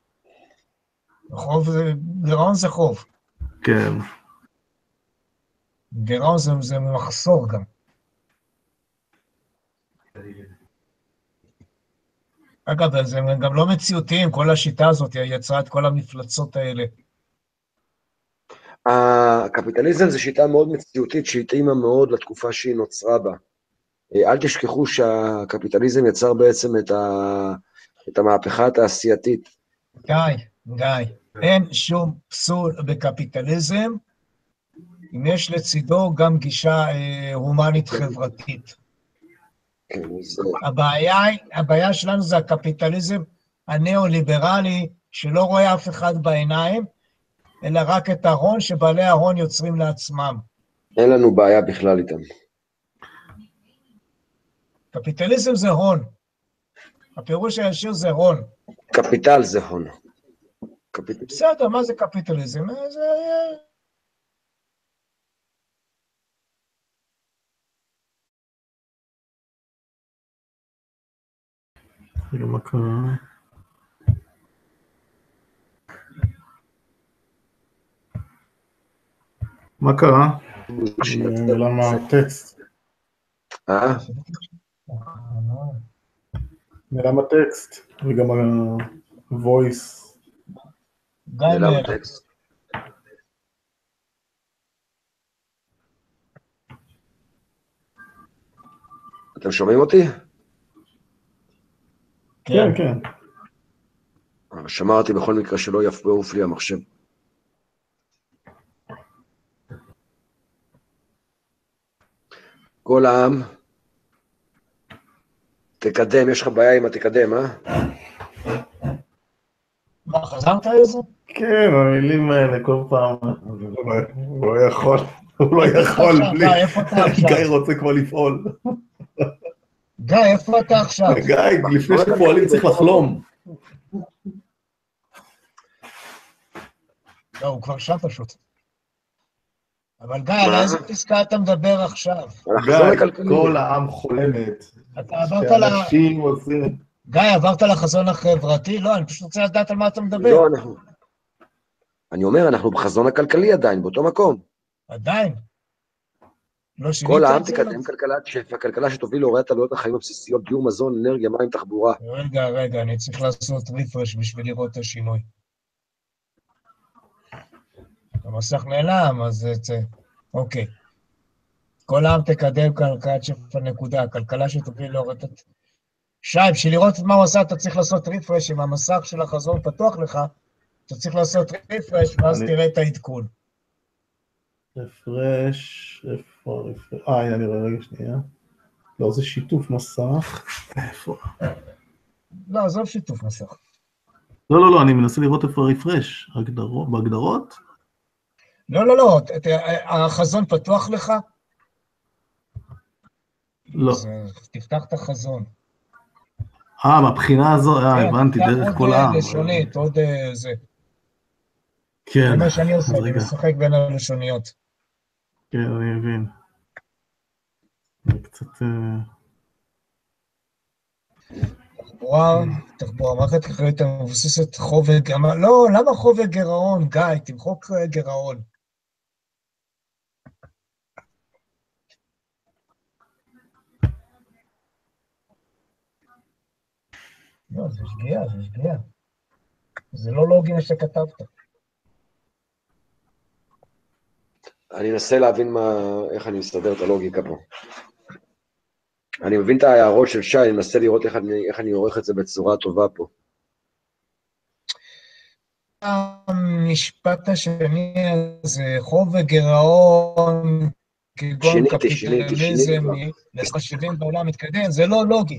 חוב זה, גירעון זה חוב. כן. גירעון זה, זה מחסור גם. אגב, זה גם לא מציאותיים, כל השיטה הזאת יצרה את כל המפלצות האלה. הקפיטליזם זה שיטה מאוד מציאותית, שהתאימה מאוד לתקופה שהיא נוצרה בה. אל תשכחו שהקפיטליזם יצר בעצם את, ה... את המהפכה התעשייתית. גיא, גיא, אין שום פסול בקפיטליזם, אם יש לצידו גם גישה אה, הומנית חברתית. כן, אז... הבעיה, הבעיה שלנו זה הקפיטליזם הנאו-ליברלי, שלא רואה אף אחד בעיניים, אלא רק את ההון שבעלי ההון יוצרים לעצמם. אין לנו בעיה בכלל איתם. קפיטליזם זה הון. הפירוש הישיר זה הון. קפיטל זה הון. קפיטל... בסדר, מה זה קפיטליזם? זה... רגע, מה קרה? מה קרה? למה הטקסט? אה? למה הטקסט? וגם ה-voice. למה הטקסט? אתם שומעים אותי? כן, כן. שמרתי בכל מקרה שלא יעוף לי המחשב. כל העם, תקדם, יש לך בעיה עם התקדם, אה? מה, חזרת על זה? כן, המילים האלה כל פעם, הוא לא יכול, הוא לא יכול, בלי, גיא רוצה כבר לפעול. גיא, איפה אתה עכשיו? גיא, לפני שפועלים צריך לחלום. לא, הוא כבר שם פשוט. אבל גיא, על איזה פסקה אתה מדבר עכשיו? גיא, כל העם חולמת. אתה עברת ל... שאנשים עושים... גיא, עברת לחזון החברתי? לא, אני פשוט רוצה לדעת על מה אתה מדבר. לא, אנחנו... אני אומר, אנחנו בחזון הכלכלי עדיין, באותו מקום. עדיין? לא שינית כל העם את זה? תקדם כלכלת שפע, כלכלה שתוביל להורדת עלויות החיים הבסיסיות, דיור, מזון, אנרגיה, מים, תחבורה. רגע, רגע, אני צריך לעשות ריפרש בשביל לראות את השינוי. המסך נעלם, אז זה... אוקיי. כל העם תקדם כלכלת שפע נקודה, כלכלה שתוביל להורדת... שי, בשביל לראות מה הוא עשה, אתה צריך לעשות ריפרש, אם המסך של החזון פתוח לך, אתה צריך לעשות ריפרש, ואז אני... תראה את העדכון. רפרש, איפה, רפרש, אה, הנה אני רואה רגע שנייה. לא, זה שיתוף מסך. איפה? לא, עזוב שיתוף מסך. לא, לא, לא, אני מנסה לראות איפה הרפרש, בהגדרות. לא, לא, לא, החזון פתוח לך? לא. תפתח את החזון. אה, מהבחינה הזו, אה, הבנתי, דרך כל העם. עוד לשונית, עוד זה. כן. זה מה שאני עושה, אני משחק בין הלשוניות. כן, אני מבין. זה קצת... תחבורה, תחבורה, מערכת כלכלית המבוססת חוב וגירעון. לא, למה חוב וגירעון, גיא? תמחוק גירעון. לא, זה שגיאה, זה שגיאה. זה לא לוגי מה שכתבת. אני אנסה להבין מה, איך אני מסתדר את הלוגיקה פה. אני מבין את ההערות של שי, אני מנסה לראות איך אני, איך אני עורך את זה בצורה טובה פה. המשפט השני הזה, חוב וגירעון, כגון שיניתי, שיניתי, שיניתי קפיטליזם, כבר. לחשיבים בעולם מתקדם, זה לא לוגי.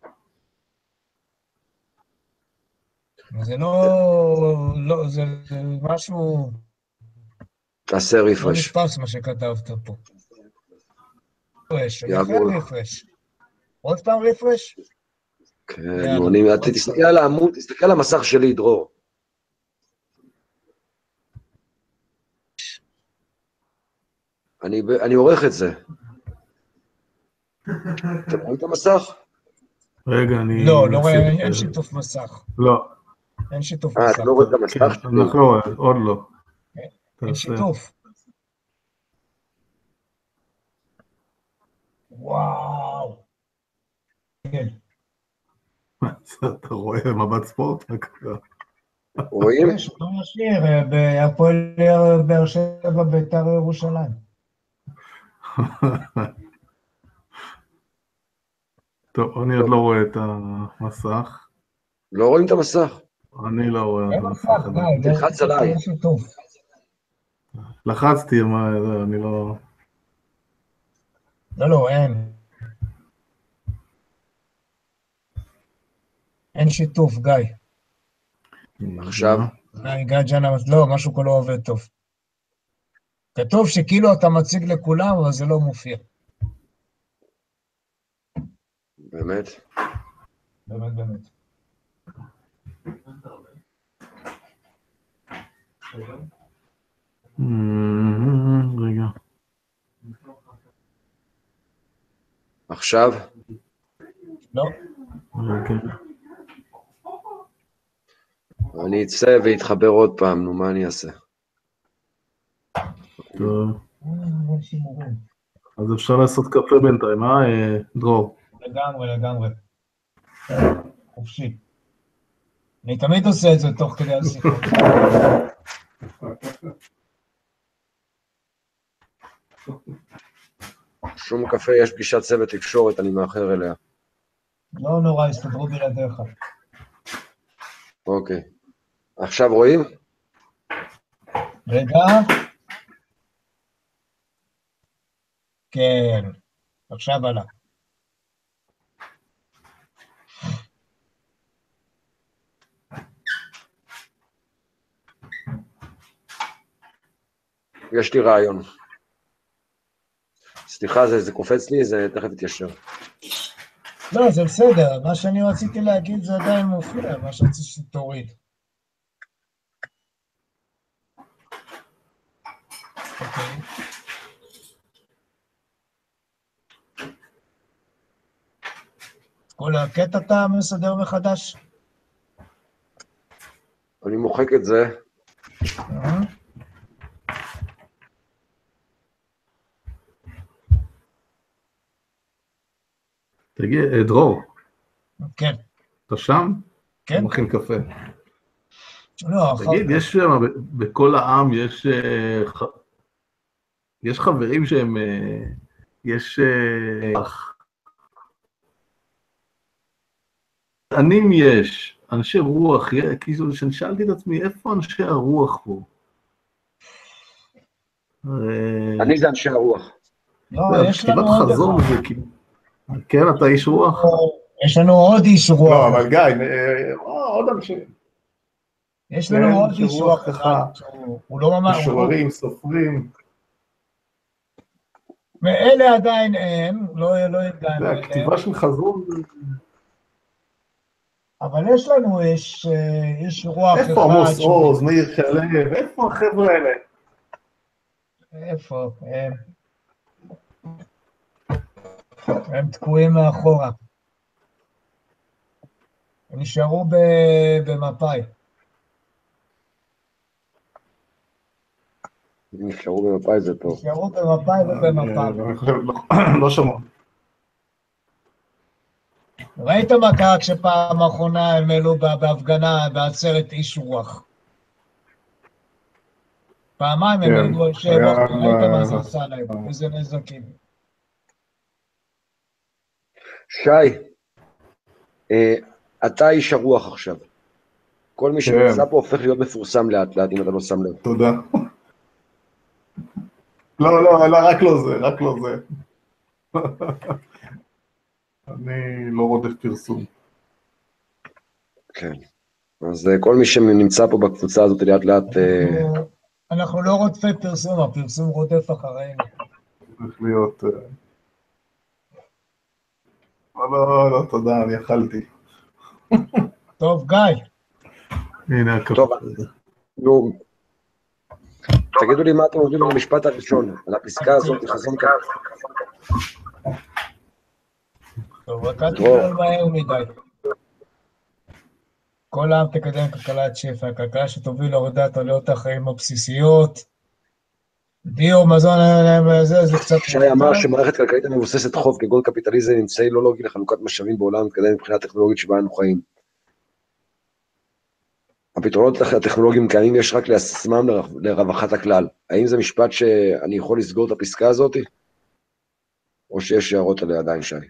זה לא, לא, זה זה משהו, תעשה לא רפרש. נתפס מה שכתבת פה. רפרש, יעבור לך. רפרש. עוד פעם רפרש? כן, יאללה, נו, אני, עוד תסתכל פעם. על העמוד, תסתכל על המסך שלי, דרור. אני, ב- אני עורך את זה. אתם רואים את המסך? רגע, אני... לא, לא רואה, אשים- אין- אין שיתוף מסך. לא, אין שיתוף אה, מסך. אתם לא רואים את כן, המסך שלי? אנחנו לא רואים, עוד לא. אין תעשה. שיתוף. וואו. כן. מה זה, אתה רואה מבט ספורט? מה קרה? רואים? יש, לא משאיר, בהפועל באר שבע בית"ר ירושלים. טוב, אני עוד לא רואה את המסך. לא רואים את המסך. אני לא רואה אין את מסך, המסך. די, תלחץ עליי. אין שיתוף. לחצתי, מה, זה, אני לא... לא, לא, אין. אין שיתוף, גיא. עכשיו, גיא, גיא ג'אנה, לא, משהו פה לא עובד טוב. כתוב שכאילו אתה מציג לכולם, אבל זה לא מופיע. באמת. באמת, באמת. אמ, רגע. עכשיו, לא, רגע. אני אצא ואתחבר עוד פעם, נו, מה אני אעשה? טוב. אין שימורים. אז אפשר לעשות קפה בינתיים, אה, אה, דרור? לגמרי, לגמרי. חופשי. אני תמיד עושה את זה תוך כדי השיחות. שום קפה, יש פגישת צוות תקשורת, אני מאחר אליה. לא נורא, הסתדרו בלעדיך. אוקיי. עכשיו רואים? רגע. כן, עכשיו עלה. יש לי רעיון. סליחה, זה, זה קופץ לי, זה תכף יתיישר. לא, זה בסדר, מה שאני רציתי להגיד זה עדיין מופיע, מה שרציתי שתוריד. אוקיי. כל הקטע אתה מסדר מחדש? אני מוחק את זה. אה? תגיד, אה, דרור, כן. אתה שם? כן. אתה מכין קפה. לא, אחר תגיד, כך. יש שם, ב- בכל העם יש, אה, ח- יש חברים שהם, אה, יש, אה, ענים יש, אנשי רוח, יה- כאילו, שאני שאלתי את עצמי, איפה אנשי הרוח פה? אה, אני זה אנשי הרוח. לא, זה, יש כתיבת לנו עוד חזון אחד. זה כאילו, כן, אתה איש רוח? יש לנו עוד איש רוח. לא, אבל גיא, אה, עוד אנשים. יש לנו כן, עוד אנשי איש רוח רוח ככה. אחד, שהוא- הוא לא ממש... הוא- משוררים, סופרים. מאלה עדיין אין, לא לא הגענו זה אליהם. הכתיבה של חזון. אבל יש לנו איש, אה, איש רוח אחד. איפה עמוס שהוא- עוז, מאיר שלו, איפה החבר'ה האלה? איפה? הם, הם תקועים מאחורה. הם נשארו ב- במפאי. נשארו במפאי זה טוב. נשארו במפאי ובמפאי. אני חושב, לא שמעו. ראית מה קרה כשפעם האחרונה הם העלו בה- בהפגנה בעצרת איש רוח? פעמיים הם כן, העלו על שם היה רוח, ראית מה זה ב- עשה להם, איזה נזקים. שי, אה, אתה איש הרוח עכשיו. כל מי שנמצא פה הופך להיות מפורסם לאט לאט, אם אתה לא שם לב. תודה. לא, לא, לא, רק לא זה, רק לא זה. אני לא רודף פרסום. כן. אז כל מי שנמצא פה בקבוצה הזאת לאט לאט... אנחנו לא רודפי פרסום, הפרסום רודף אחרינו. צריך להיות... לא, לא, תודה, אני אכלתי. טוב, גיא. הנה הכבוד. טוב, נו, תגידו לי מה אתם אומרים על המשפט הראשון, על הפסקה הזאת, חזון כזה. טוב, אתה תקרא מהר מדי. כל העם תקדם כלכלת שפע, כלכלה שתוביל להורדת עלויות החיים הבסיסיות, דיור, מזון, זה, זה קצת... שי אמר שמערכת כלכלית המבוססת חוב כגון קפיטליזם אמצעי לא לוגי לחלוקת משאבים בעולם מתקדם מבחינה טכנולוגית שבה אנו חיים. הפתרונות הטכנולוגיים קיימים יש רק ליישמם לרווחת הכלל. האם זה משפט שאני יכול לסגור את הפסקה הזאת? או שיש הערות עליה עדיין, שי?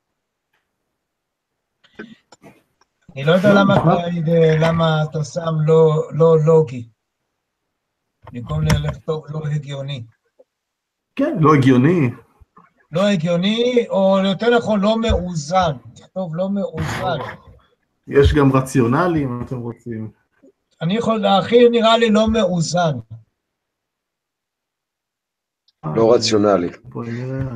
אני לא יודע למה אתה שם לא לוגי. במקום לכתוב לא הגיוני. כן, לא הגיוני. לא הגיוני, או יותר נכון, לא מאוזן. תכתוב לא מאוזן. יש גם רציונלי, אם אתם רוצים. אני יכול, הכי נראה לי לא מאוזן. לא רציונלי. בואי נראה.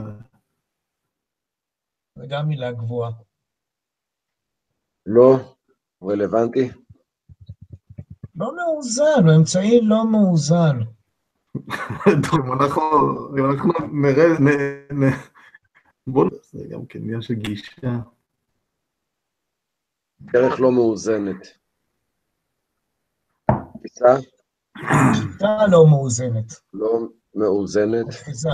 זה גם מילה גבוהה. לא רלוונטי. לא מאוזן, האמצעי לא מאוזן. טוב, אם אנחנו נראה, בואו נראה, זה גם כן עניין של גישה. דרך לא מאוזנת. תפיסה? תפיסה לא מאוזנת. לא מאוזנת. תפיסה.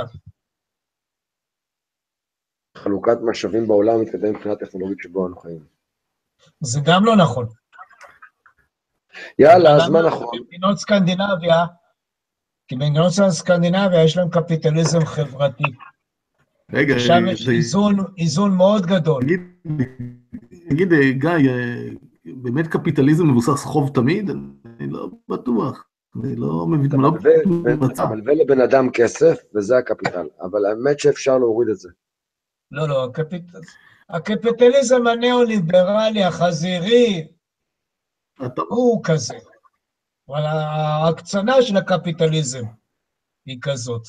חלוקת משאבים בעולם מתקדם מבחינה טכנולוגית שבו אנו חיים. זה גם לא נכון. יאללה, אז מה נכון? במדינות סקנדינביה, כי במדינות סקנדינביה יש להם קפיטליזם חברתי. רגע, שם יש איזון, איזון מאוד גדול. נגיד, גיא, באמת קפיטליזם מבוסס חוב תמיד? אני לא בטוח. אני לא מבין, לא במצב. אבל ולבן אדם כסף, וזה הקפיטל. אבל האמת שאפשר להוריד את זה. לא, לא, הקפיטליזם הנאו-ליברלי, החזירי, הוא כזה. אבל ההקצנה של הקפיטליזם היא כזאת.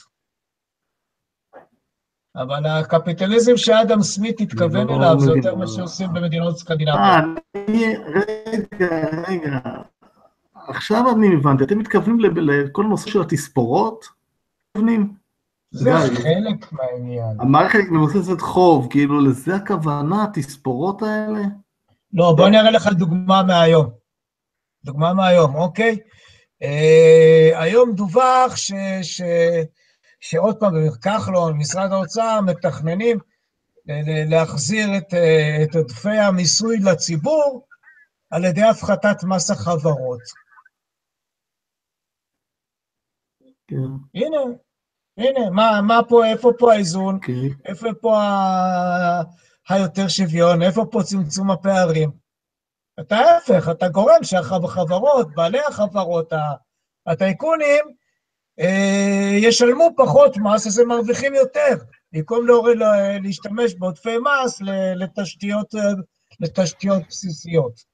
אבל הקפיטליזם שאדם סמית התכוון אליו, זה יותר מה שעושים במדינות סקנדינביה. רגע, רגע. עכשיו אני הבנתי, אתם מתכוונים לכל הנושא של התספורות? זה חלק מהעניין. המערכת מבוססת חוב, כאילו לזה הכוונה, התספורות האלה? לא, בוא נראה לך דוגמה מהיום. דוגמה מהיום, אוקיי? היום דווח שעוד פעם, כחלון, משרד האוצר, מתכננים להחזיר את עודפי המיסוי לציבור על ידי הפחתת מס החברות. כן. הנה, הנה, מה, מה פה, איפה פה האיזון? כן. איפה פה ה... היותר שוויון? איפה פה צמצום הפערים? אתה ההפך, אתה גורם שהחברות, בעלי החברות, הטייקונים, אה, ישלמו פחות מס, אז הם מרוויחים יותר, במקום להוריד להשתמש בעודפי מס לתשתיות, לתשתיות בסיסיות.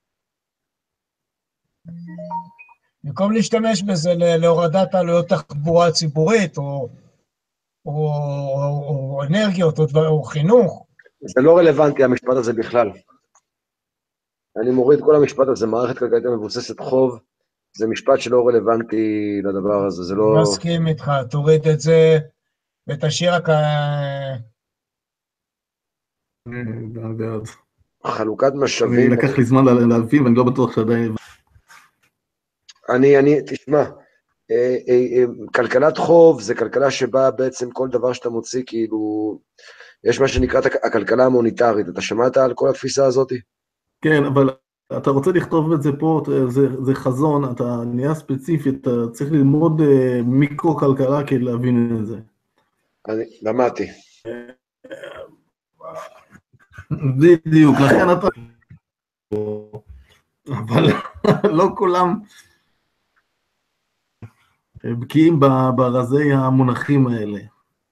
במקום להשתמש בזה להורדת עלויות תחבורה הציבורית, או, או, או, או אנרגיות, או, דבר, או חינוך. זה לא רלוונטי, המשפט הזה בכלל. אני מוריד כל המשפט הזה, מערכת כלכלית מבוססת חוב, זה משפט שלא רלוונטי לדבר הזה, זה לא... מסכים איתך, תוריד את זה, ותשאיר רק... חלוקת משאבים... לקח לי זמן להבין, ואני לא בטוח שעדיין... אני, אני, תשמע, כלכלת חוב זה כלכלה שבה בעצם כל דבר שאתה מוציא, כאילו, יש מה שנקרא הכלכלה המוניטרית, אתה שמעת על כל התפיסה הזאת? כן, אבל אתה רוצה לכתוב את זה פה, זה, זה חזון, אתה נהיה ספציפי, אתה צריך ללמוד מיקרו-כלכלה כדי להבין את זה. אני למדתי. בדיוק, לכן אתה... אבל... לא כולם בקיאים ברזי המונחים האלה.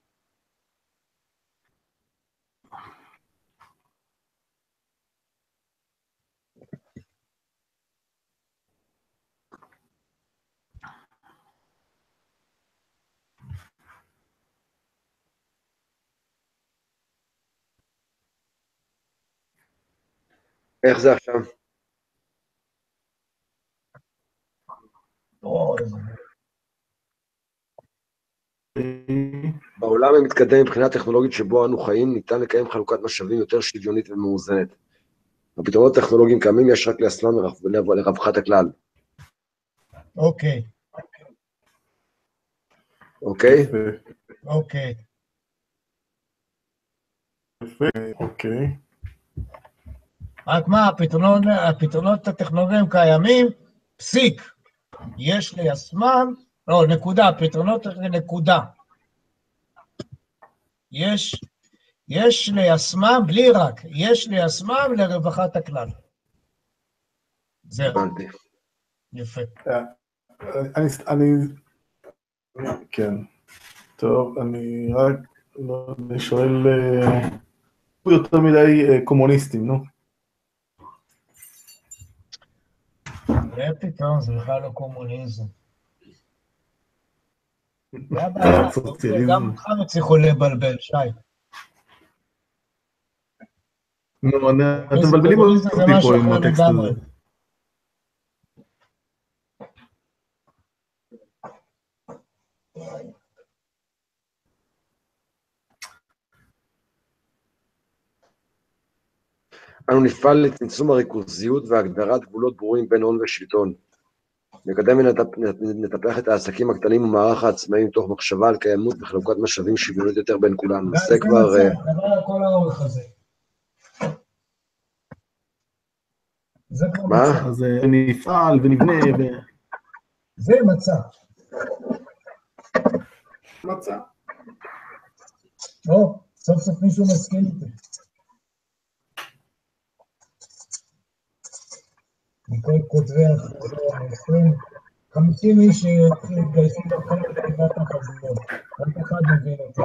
איך זה עכשיו? בעולם המתקדם מבחינה טכנולוגית שבו אנו חיים, ניתן לקיים חלוקת משאבים יותר שוויונית ומאוזנת. הפתרונות הטכנולוגיים קיימים, יש רק ליישמם לרווחת הכלל. אוקיי. אוקיי? אוקיי. אוקיי. רק מה, הפתרונות, הפתרונות הטכנולוגיים קיימים, פסיק. יש ליישמם, לא, נקודה, פתרונות נקודה. יש, יש ליישמם, בלי רק, יש ליישמם לרווחת הכלל. זהו. הבנתי. יפה. אני, אני, כן. טוב, אני רק, לא, אני שואל, הוא יותר מדי קומוניסטים, נו. זה פתאום, זה בכלל לא קומוניזם. זה הבעיה, גם אותך הצליחו לבלבל, שי. נו, אתם מבלבלים אותי פה עם הטקסט הזה. אנו נפעל לצמצום הריכוזיות והגדרת גבולות ברורים בין הון ושלטון. נקדם ונטפח את העסקים הקטנים ומערך העצמאים תוך מחשבה על קיימות וחלוקת משאבים שוויונית יותר בין כולם. זה כבר... זה דבר על כל האורך הזה. מה? אז נפעל ונבנה ו... זה מצע. מצא. או, סוף סוף מישהו מסכים איתי. מכל כותבי עשרים, חמישים איש שהתגייסו בכל כתיבת החזיות. רק אחד מבין אותי.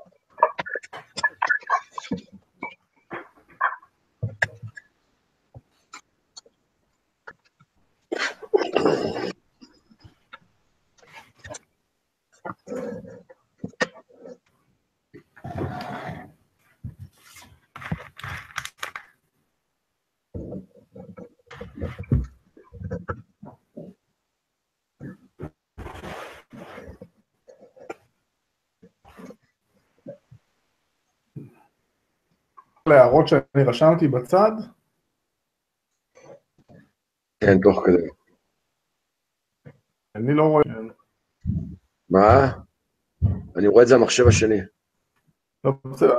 להערות שאני רשמתי בצד? כן, תוך כדי. אני לא רואה. מה? אני רואה את זה המחשב השני. לא בסדר.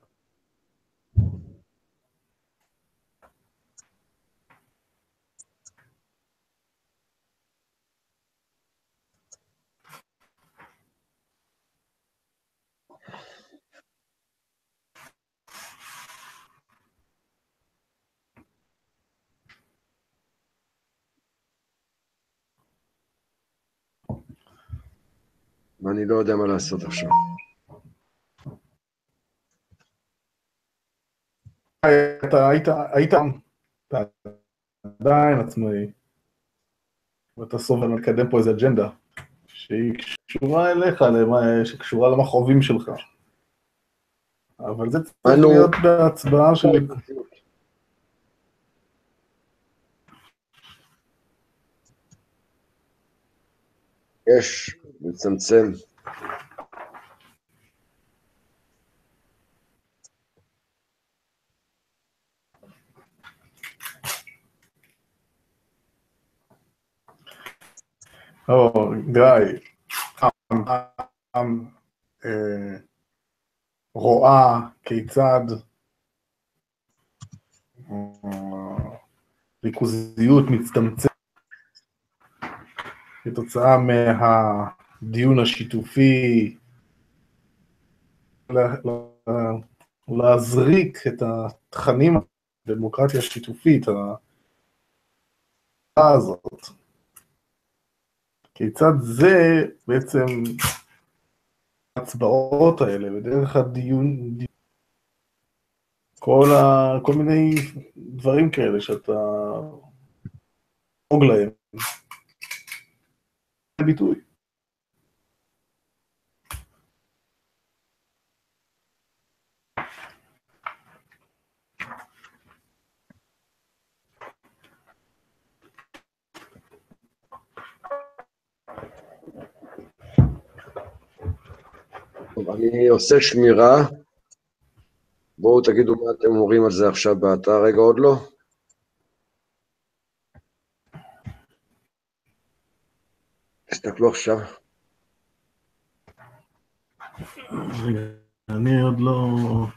ואני לא יודע מה לעשות עכשיו. אתה היית, היית, אתה עדיין עצמאי, ואתה סובל לקדם פה איזו אג'נדה, שהיא קשורה אליך, שקשורה למחרובים שלך. אבל זה צריך להיות בהצבעה של... יש, מצמצם. או, גיא, רואה כיצד ריכוזיות מצטמצמת כתוצאה מהדיון השיתופי, להזריק את התכנים הדמוקרטיה השיתופית, הזאת. כיצד זה בעצם ההצבעות האלה, בדרך הדיון, כל, ה, כל מיני דברים כאלה שאתה מוג להם. ביטוי. טוב, אני עושה שמירה. בואו תגידו מה אתם אומרים על זה עכשיו באתר, רגע עוד לא. תסתכלו עכשיו. רגע, אני עוד לא...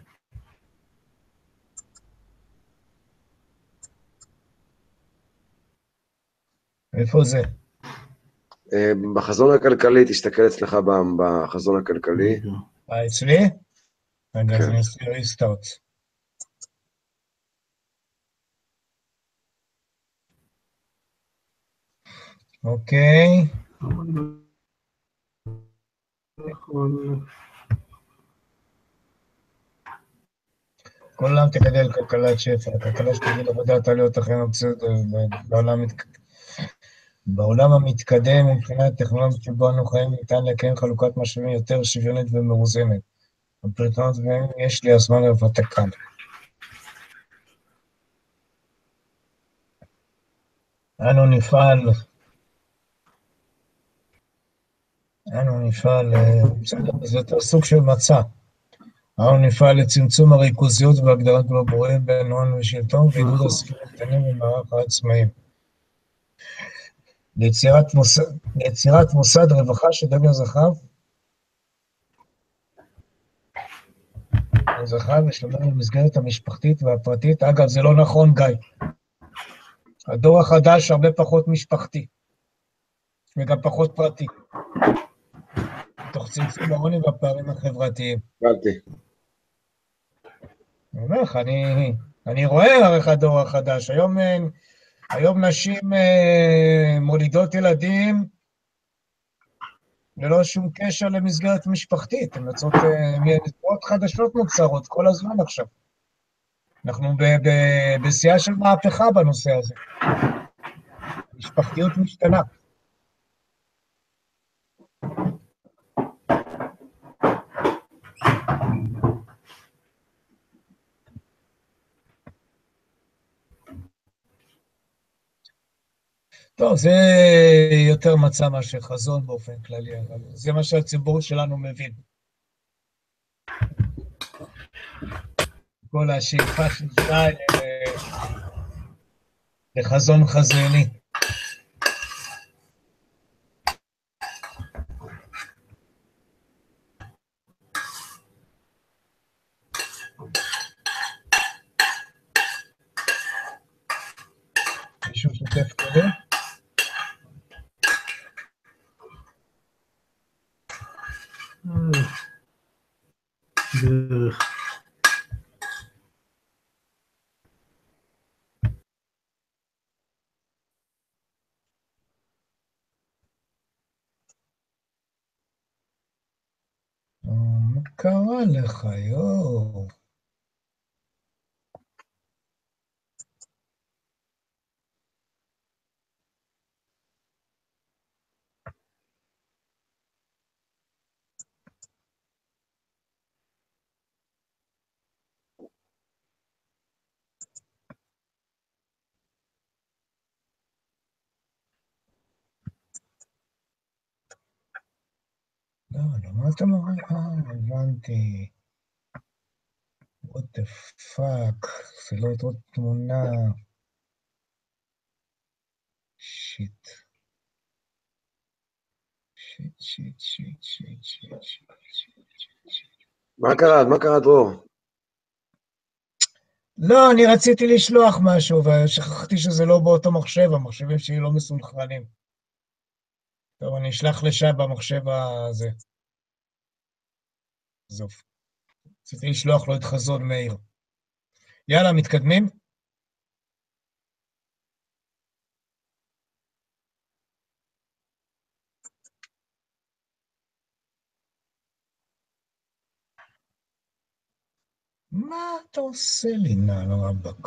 איפה זה? אה, בחזון הכלכלי, תסתכל אצלך ב- בחזון הכלכלי. רגע. אה, אצלי? רגע, אז כן. אני אעשה ריסטארט. אוקיי. אבל אני לא יכול... כל העולם תגדל כלכלת שפע, הכלכלה שתוביל עבודת עליות החיים הבסיסיות בעולם המתק- בעולם המתקדם מבחינה הטכנולוגית שבו אנו חיים ניתן לקיים חלוקת משאבים יותר שוויונית ומאוזנת. הפתרונות בהם יש לי הזמן לבטקן. אנו נפעל, אנו נפעל, אה, בסדר, זה יותר סוג של מצע. אנו נפעל לצמצום הריכוזיות והגדרת גבוהים בין הון ושלטון ועידוד עסקים קטנים במערך העצמאים. ליצירת מוסד, ליצירת מוסד רווחה שדאג לזכיו, לזכיו ושומר במסגרת המשפחתית והפרטית. אגב, זה לא נכון, גיא. הדור החדש הרבה פחות משפחתי, וגם פחות פרטי. תוך צמצום העוני והפערים החברתיים. קיבלתי. אני אומר לך, אני, אני רואה ערך הדור החדש. היום, היום נשים אה, מולידות ילדים ללא שום קשר למסגרת משפחתית. הן יוצאות, מסגרות חדשות נוצרות כל הזמן עכשיו. אנחנו ב- ב- בשיאה של מהפכה בנושא הזה. משפחתיות משתנה. טוב, זה יותר מצע מאשר חזון באופן כללי, אבל זה מה שהציבור שלנו מבין. כל השאיפה של שי לחזון חזוני. מישהו שותף כזה? דרך. מה קרה לך, יואו? לא, לא, מה אתה אומר? אה, הבנתי. what the fuck, זה לא עוד תמונה. שיט. שיט, שיט, שיט, שיט, שיט, שיט, שיט. מה קרה? מה קרה, דרור? לא, אני רציתי לשלוח משהו, ושכחתי שזה לא באותו מחשב, המחשבים שלי לא מסונכרנים. טוב, אני אשלח לשם במחשב הזה. עזוב. רציתי לשלוח לו את חזון מאיר. יאללה, מתקדמים? מה אתה עושה לי, נעל רבק?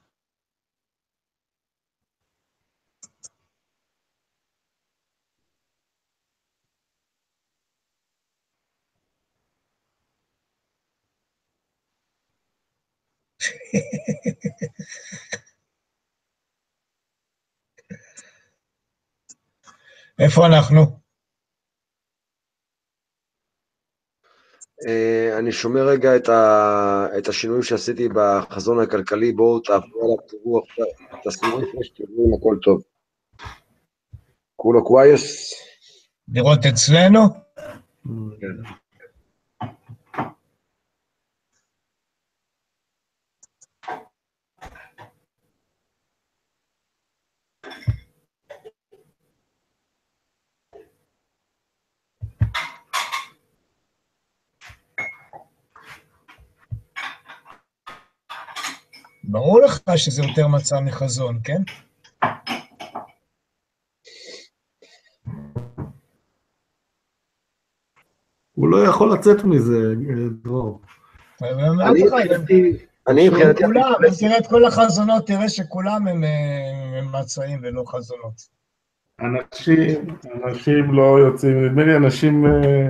איפה אנחנו? אה, אני שומע רגע את, ה... את השינויים שעשיתי בחזון הכלכלי, בואו תעברו עליו, תראו עכשיו, תשימו רפרש, תראו אם הכל טוב. כולו קווייס? לראות אצלנו? כן. ברור לך שזה יותר מצע מחזון, כן? הוא לא יכול לצאת מזה, דרור. אני מבחינתי, אני מבחינתי, כולם, אם תראה את כל החזונות, תראה שכולם הם, הם מצעים ולא חזונות. אנשים, אנשים לא יוצאים, נדמה לי אנשים...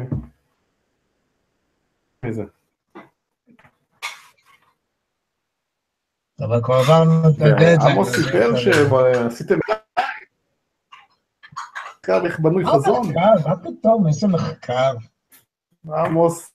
איזה? אבל כבר עברנו את הדדליין. עמוס סיפר שעשיתם מחקר איך בנוי חזון. מה פתאום, איזה מחקר? עמוס,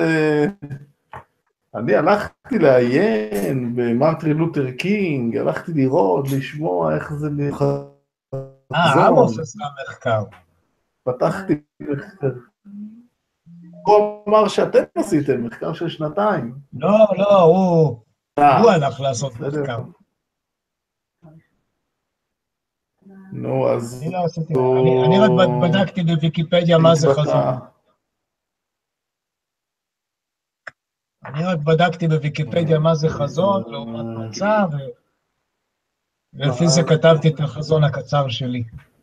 אני הלכתי לעיין במרטין לותר קינג, הלכתי לראות, לשמוע איך זה חזון. אה, עמוס עשה מחקר. פתחתי מחקר. הוא אמר שאתם עשיתם מחקר של שנתיים. לא, לא, הוא... הוא הלך לעשות מחקר. נו, אז... אני לא עשיתי, אני רק בדקתי בוויקיפדיה מה זה חזון. אני רק בדקתי בוויקיפדיה מה זה חזון, לעומת מצע, ולפי זה כתבתי את החזון הקצר שלי.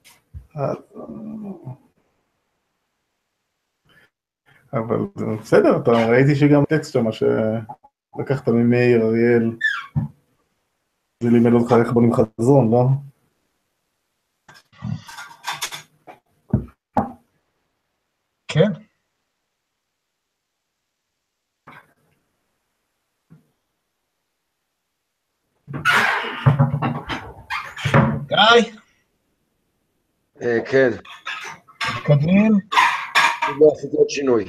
אבל בסדר, אתה ראיתי שגם טקסט שמה שלקחת ממאיר אריאל, זה לימד אותך איך בונים חזון, לא? כן. גיא? כן. מתקדמים? אני לא עשיתי עוד שינוי.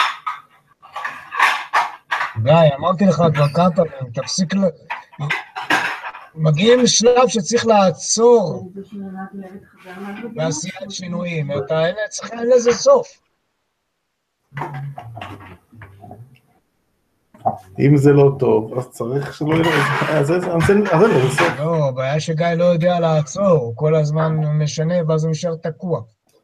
גיא, אמרתי לך כבר כמה פעמים, תפסיק ל... מגיעים לשלב שצריך לעצור בעשיית שינויים, אתה צריך אין לזה סוף. אם זה לא טוב, אז צריך שלא יהיה... אז אין לזה סוף. לא, הבעיה שגיא לא יודע לעצור, הוא כל הזמן משנה ואז הוא נשאר תקוע.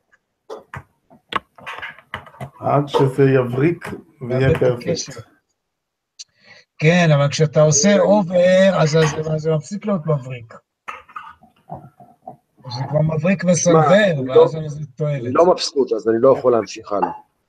עד שזה יבריק ויהיה פרפקט. כן, אבל כשאתה עושה אובר, אז זה מפסיק להיות מבריק. זה כבר מבריק וסנבר, ואז זה תועלת. אני לא מבסוט, אז אני לא יכול להמשיך הלאה.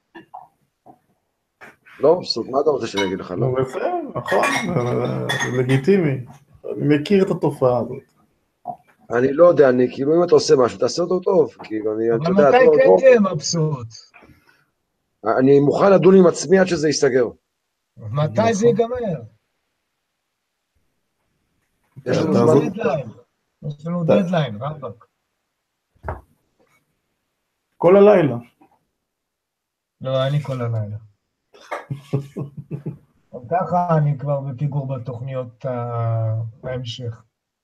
לא מבסוט, מה אתה רוצה שאני אגיד לך? לא, בסדר, נכון, לגיטימי. אני מכיר את התופעה הזאת. אני לא יודע, אני כאילו אם אתה עושה משהו, תעשה אותו טוב. אבל מתי כן תהיה מבסוט? אני מוכן לדון עם עצמי עד שזה ייסגר. מתי זה ייגמר? יש לנו זמן. דדליין. יש לנו דדליין, רבק. כל הלילה. לא, אני כל הלילה. גם ככה אני כבר בפיגור בתוכניות ההמשך.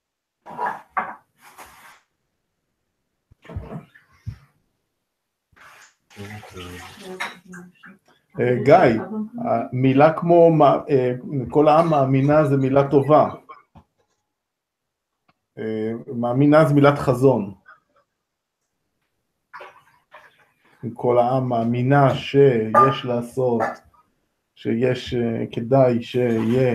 גיא, מילה כמו כל העם מאמינה זה מילה טובה. מאמינה זה מילת חזון. כל העם מאמינה שיש לעשות, שיש כדאי שיהיה.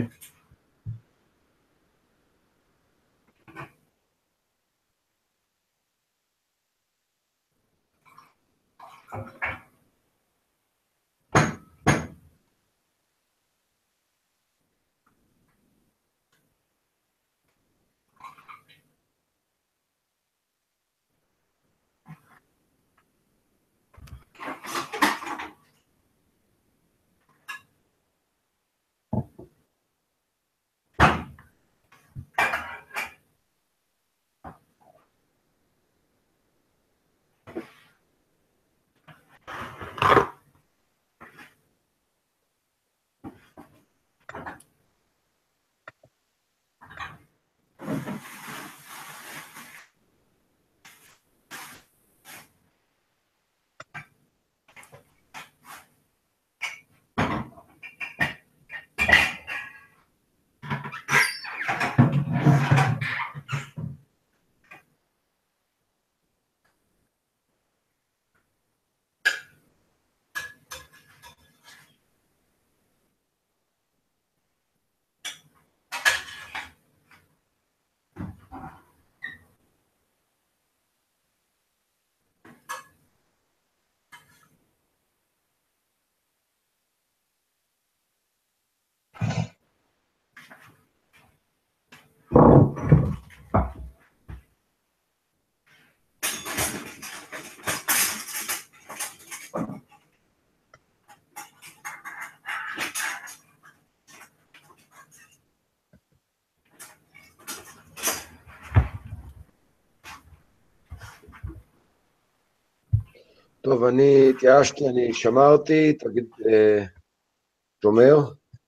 טוב, אני התייאשתי, אני שמרתי, תגיד, אה, שומר.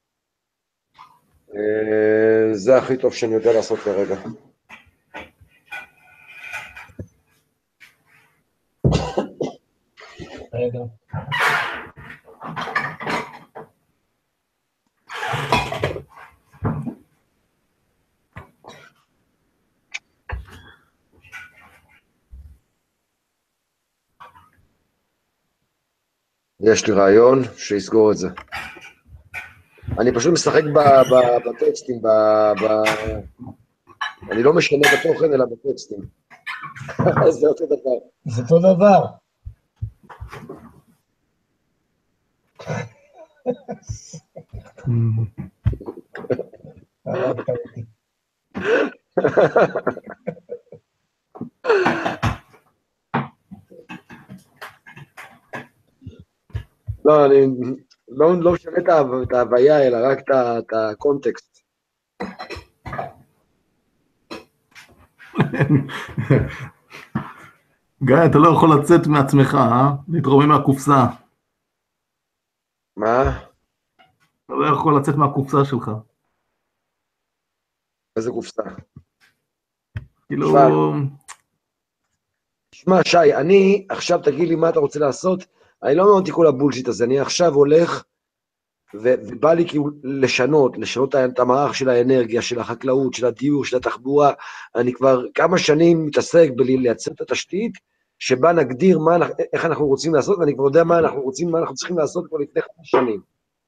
אה, זה הכי טוב שאני יודע לעשות כרגע. רגע. יש לי רעיון שיסגור את זה. אני פשוט משחק ב- ב- בטקסטים, ב- ב- אני לא משנה בתוכן אלא בטקסטים. זה אותו דבר. זה אותו דבר. הרגת אותי. לא, אני לא, לא משנה את ההו- את ההוויה, אלא רק את ה- את הקונטקסט. גיא, אתה לא יכול לצאת מעצמך, אה? להתרומם מהקופסה. מה? אתה לא יכול לצאת מהקופסה שלך. איזה קופסה? כאילו... שמע. שמע, שי, אני, עכשיו תגיד לי מה אתה רוצה לעשות, אני לא מאוד כל הבולשיט הזה, אני עכשיו הולך, ו- ובא לי כאילו לשנות, לשנות את המערך של האנרגיה, של החקלאות, של הדיור, של התחבורה, אני כבר כמה שנים מתעסק בלייצר את התשתית, שבה נגדיר מה, אנחנו- איך אנחנו רוצים לעשות, ואני כבר יודע מה אנחנו רוצים, מה אנחנו צריכים לעשות כבר לפני חמש שנים.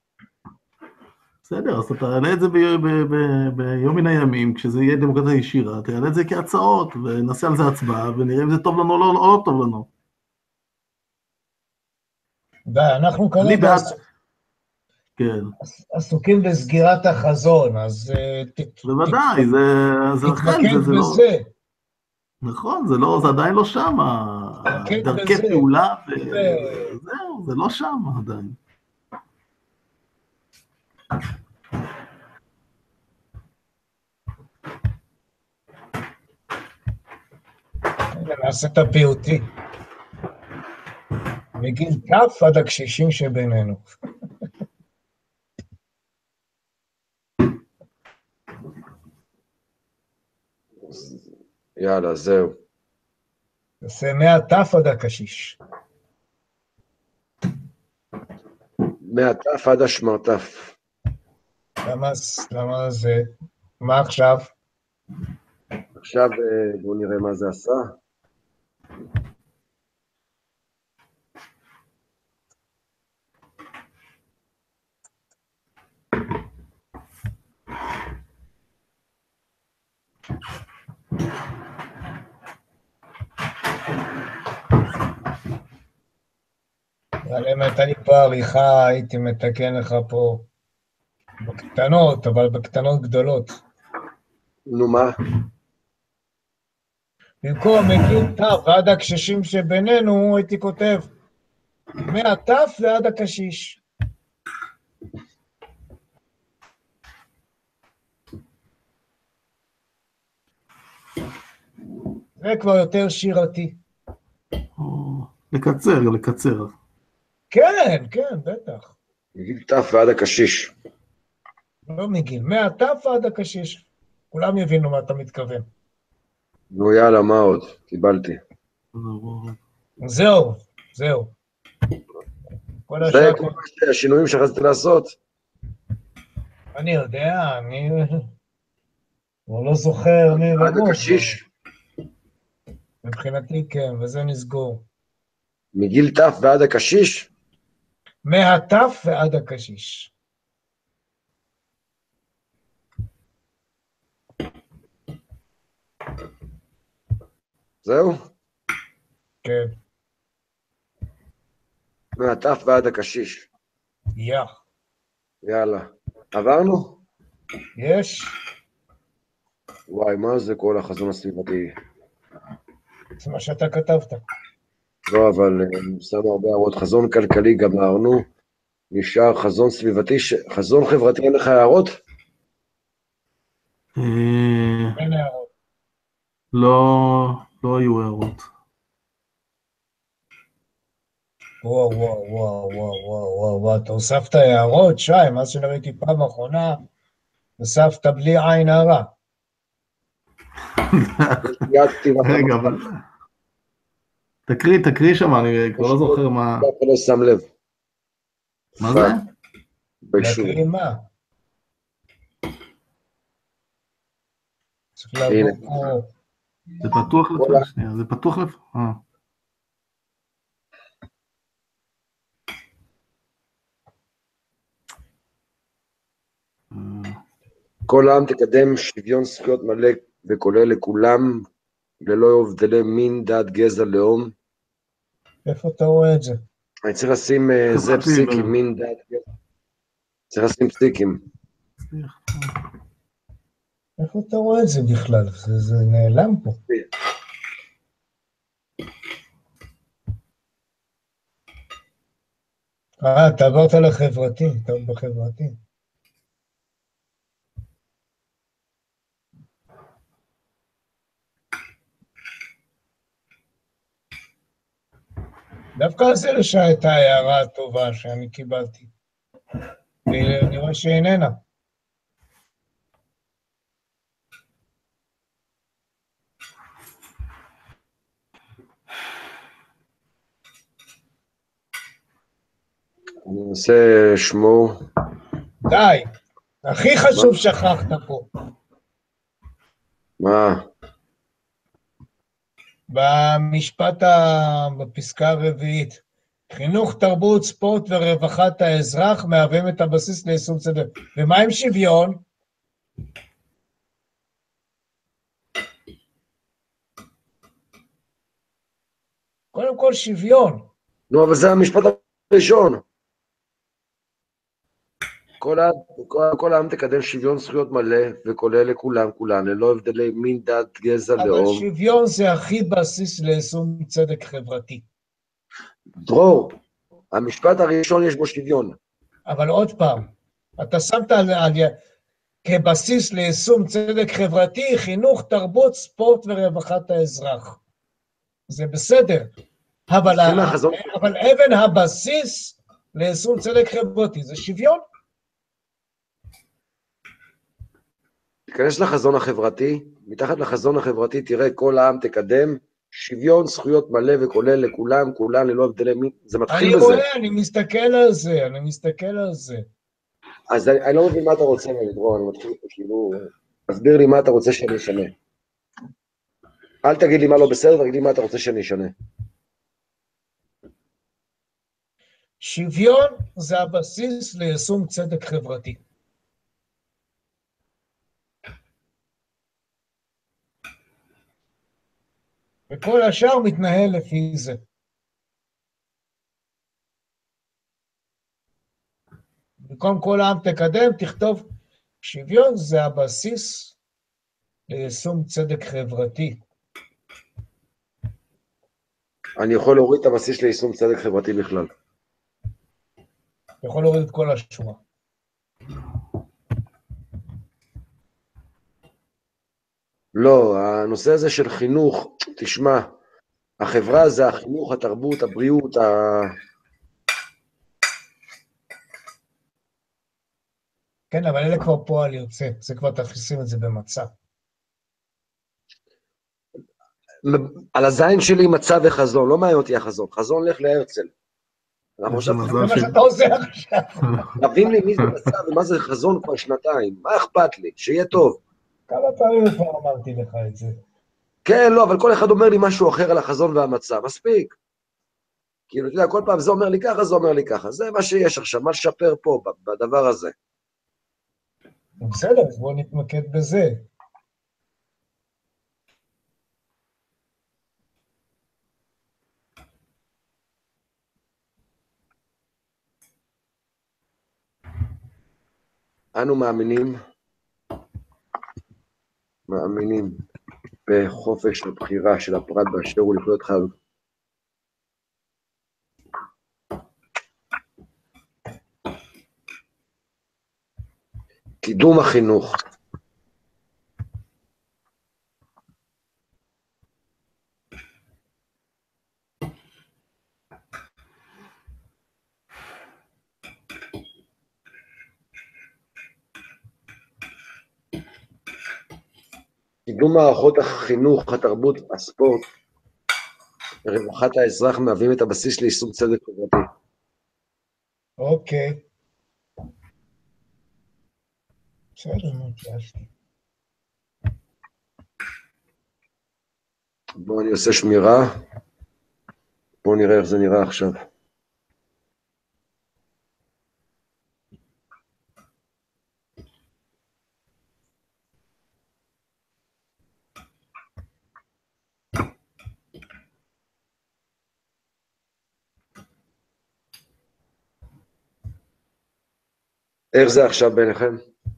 בסדר, אז אתה תעלה את זה ב- ב- ב- ביום מן הימים, כשזה יהיה דמוקרטיה ישירה, תעלה את זה כהצעות, ונעשה על זה הצבעה, ונראה אם זה טוב לנו או לא, או לא טוב לנו. די, אנחנו אני כרגע בעד... עס- כן, עסוקים בסגירת החזון, אז אה, ת- ת- בוודאי, זה... זה לכן, תתמקד זה, זה לא... בזה. נכון, זה לא, זה עדיין לא שם, תתמקד דרכי בזה. פעולה, ו- וזהו, זה לא שם עדיין. נעשה את הפיוטי. מגיל כף עד הקשישים שבינינו. יאללה, זהו. נעשה מהטף עד הקשיש. מהטף עד השמרטף. למה, למה זה? מה עכשיו? עכשיו אה, בואו נראה מה זה עשה. אבל אם הייתה לי פה עריכה, הייתי מתקן לך פה בקטנות, אבל בקטנות גדולות. נו מה? במקום מגיל תף ועד הקשישים שבינינו, הייתי כותב מהתף ועד הקשיש. זה כבר יותר שירתי. או, לקצר, לקצר. כן, כן, בטח. מגיל טף ועד הקשיש. לא מגיל, מהתף ועד הקשיש. כולם יבינו מה אתה מתכוון. נו יאללה, מה עוד? קיבלתי. זהו, זהו. כל זה השאר, כל מה השינויים שרציתי לעשות. אני יודע, אני כבר לא זוכר מי עד ומו. הקשיש. מבחינתי כן, וזה נסגור. מגיל טף ועד הקשיש? מהתף ועד הקשיש. זהו? כן, מהטף ועד הקשיש. יא. יאללה. עברנו? יש? וואי, מה זה כל החזון הסביבתי? זה מה שאתה כתבת. לא, אבל אה, שמו הרבה הערות. חזון כלכלי גמרנו. נשאר חזון סביבתי, ש... חזון חברתי, אין לך הערות? אה, אין הערות. לא, לא היו הערות. וואו, וואו, וואו, וואו, וואו, וואו, וואו, אתה הוספת הערות, שי, מה שראיתי פעם האחרונה, הוספת בלי עין הרע. יד כתיבת רגע, המחקר. אבל... תקריא, תקריא שם, אני כבר לא זוכר מה... אף אחד לא שם לב. מה זה? ביישוב. להקריא מה? צריך הנה. לעבור פה... זה פתוח כל לפני, שנייה, זה פתוח לפני. אה. כל העם תקדם שוויון זכויות מלא וכולל לכולם, ללא הבדלי מין, דת, גזע, לאום. איפה אתה רואה את זה? אני צריך לשים אה, זה חברתי, פסיקים, לא. מין, דת, גזע. צריך לשים פסיקים. איפה אתה רואה את זה בכלל? זה, זה נעלם פה. אה, אתה עברת לחברתי, אתה עוד בחברתי. דווקא על זה לשעה הייתה הערה הטובה שאני קיבלתי. ואני רואה שאיננה. אני אנסה שמור. די, הכי חשוב שכחת פה. מה? במשפט, ה... בפסקה הרביעית, חינוך, תרבות, ספורט ורווחת האזרח מהווים את הבסיס ליישום צדק. ומה עם שוויון? קודם כל שוויון. נו, אבל זה המשפט הראשון. כל העם, כל, כל העם תקדם שוויון זכויות מלא וכולל לכולם, כולם, ללא הבדלי מין, דת, גזע, אבל לאום. שוויון זה הכי בסיס ליישום צדק חברתי. דרור, המשפט הראשון יש בו שוויון. אבל עוד פעם, אתה שמת על, על, כבסיס ליישום צדק חברתי, חינוך, תרבות, ספורט ורווחת האזרח. זה בסדר. אבל, מתחיל ה, מהחזון. אבל אבן הבסיס ליישום צדק חברתי זה שוויון. תיכנס לחזון החברתי, מתחת לחזון החברתי תראה כל העם תקדם שוויון זכויות מלא וכולל לכולם, כולם ללא הבדלי מין, זה מתחיל אני בזה. רואה, אני מסתכל על זה, אני מסתכל על זה. אז אני, אני לא מבין מה אתה רוצה ממני, דרור, אני מתחיל כאילו, תסביר לי מה אתה רוצה שאני אשנה. אל תגיד לי מה לא בסדר, תגיד לי מה אתה רוצה שאני אשנה. שוויון זה הבסיס ליישום צדק חברתי. וכל השאר מתנהל לפי זה. במקום כל העם תקדם, תכתוב שוויון זה הבסיס ליישום צדק חברתי. אני יכול להוריד את הבסיס ליישום צדק חברתי בכלל. אתה יכול להוריד את כל השורה. לא, הנושא הזה של חינוך, תשמע, החברה זה החינוך, התרבות, הבריאות, ה... כן, אבל אלה כבר פועל יוצא, זה כבר תכניסים את זה במצע. על הזין שלי מצע וחזון, לא מעניין אותי החזון, חזון לך להרצל. אנחנו עכשיו זה מה שאתה עושה עכשיו. נבין לי מי זה מצע ומה זה חזון כבר שנתיים, מה אכפת לי, שיהיה טוב. כמה פעמים כבר אמרתי לך את זה. כן, לא, אבל כל אחד אומר לי משהו אחר על החזון והמצע, מספיק. כאילו, אתה יודע, כל פעם זה אומר לי ככה, זה אומר לי ככה, זה מה שיש עכשיו, מה לשפר פה, בדבר הזה. בסדר, אז בואו נתמקד בזה. אנו מאמינים, מאמינים בחופש הבחירה של הפרט באשר הוא לחיות חייו. קידום החינוך. קידום מערכות החינוך, התרבות, הספורט, רווחת האזרח מהווים את הבסיס ליישום צדק חברתי. אוקיי. בסדר, נו, תעשי. בואו אני עושה שמירה, בואו נראה איך זה נראה עכשיו. איך זה עכשיו ביניכם?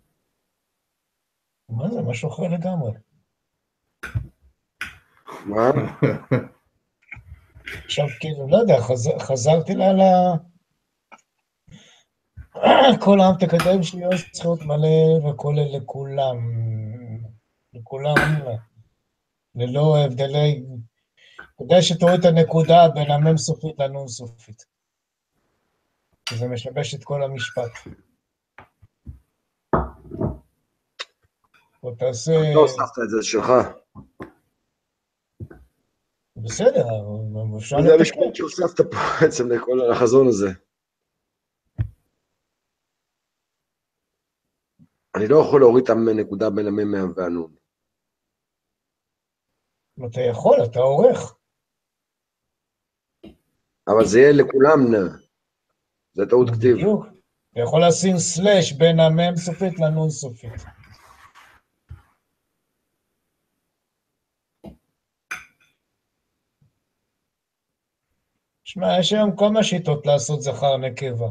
מה זה? משהו אחר לגמרי. מה? עכשיו, כאילו, לא יודע, חז- חזרתי לה ל... כל העם תקדם שוויון זכויות מלא וכולל לכולם. לכולם, ללא הבדלי... כדאי שתראו את הנקודה בין המם סופית לנון סופית. זה משבש את כל המשפט. בוא תעשה... לא הוספת את זה שלך. בסדר, אפשר זה לתקן. המשפט שהוספת פה בעצם לכל החזון הזה. אני לא יכול להוריד את הנקודה בין המם והנון. אתה יכול, אתה עורך. אבל זה יהיה לכולם נ. זה טעות כתיב. בדיוק. אתה יכול לשים סלש בין המם סופית לנון סופית. שמע, יש היום כל מה שיטות לעשות זכר נקבה.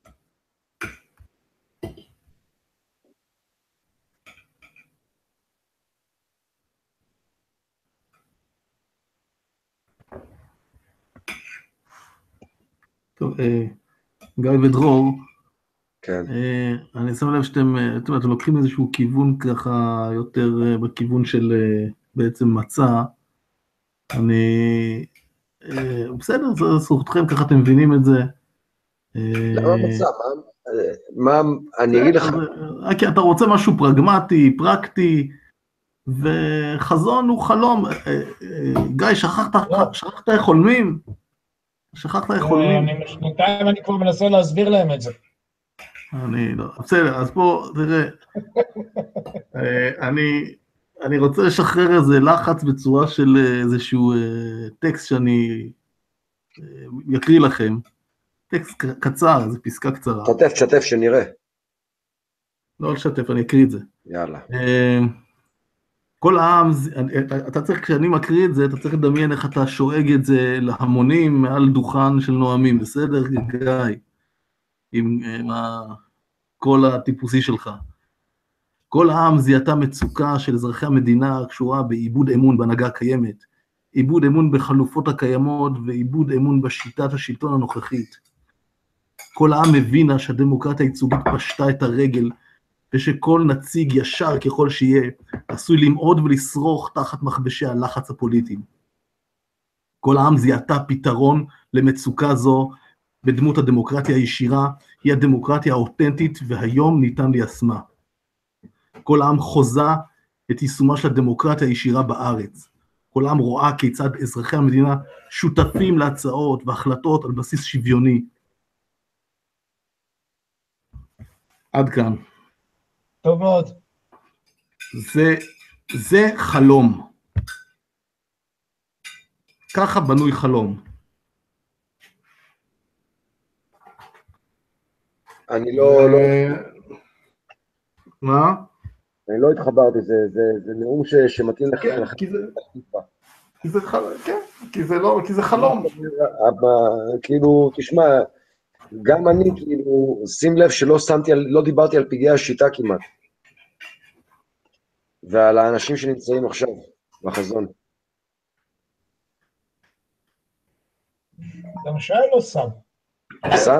טוב, אה, גיא ודרור, כן. אה, אני שם לב שאתם אה, אתם, אתם לוקחים איזשהו כיוון ככה יותר אה, בכיוון של אה, בעצם מצע. אני... אה, בסדר, זו זכותכם, ככה אתם מבינים את זה. אה, למה מצא? מה, מה, אני אגיד לך, אה, כי אתה רוצה משהו פרגמטי, פרקטי, וחזון הוא חלום. אה, אה, גיא, שכחת, לא. שכחת איך חולמים? שכחת איך חולמים? אני שנתיים אני כבר מנסה להסביר להם את זה. אני לא, בסדר, אז פה, תראה, אה, אני, אני רוצה לשחרר איזה לחץ בצורה של איזשהו אה, טקסט שאני אה, יקריא לכם. טקסט ק- קצר, זו פסקה קצרה. שתף, שתף, שנראה. לא לשתף, אני אקריא את זה. יאללה. אה, כל העם, זה- אתה- אתה צריך, כשאני מקריא את זה, אתה צריך לדמיין איך אתה שואג את זה להמונים מעל דוכן של נואמים, בסדר, גיא? עם, עם הקול הטיפוסי שלך. כל העם זיהתה מצוקה של אזרחי המדינה הקשורה באיבוד אמון בהנהגה הקיימת, איבוד אמון בחלופות הקיימות ואיבוד אמון בשיטת השלטון הנוכחית. כל העם הבינה שהדמוקרטיה הייצוגית פשטה את הרגל, ושכל נציג ישר ככל שיהיה, עשוי למעוד ולשרוך תחת מכבשי הלחץ הפוליטי. כל העם זיהתה פתרון למצוקה זו בדמות הדמוקרטיה הישירה, היא הדמוקרטיה האותנטית והיום ניתן ליישמה. כל העם חוזה את יישומה של הדמוקרטיה הישירה בארץ. כל העם רואה כיצד אזרחי המדינה שותפים להצעות והחלטות על בסיס שוויוני. עד כאן. טוב מאוד. זה, זה חלום. ככה בנוי חלום. אני לא, לא, מה? אני לא התחברתי, זה, זה, זה נאום ש, שמתאים לך. כן, כי זה, כי זה חלום, כן, כי זה לא, כי זה חלום. אבל, כאילו, תשמע, גם אני, כאילו, שים לב שלא שמתי, על, לא דיברתי על פגעי השיטה כמעט. ועל האנשים שנמצאים עכשיו בחזון. גם שי לא שם. שם?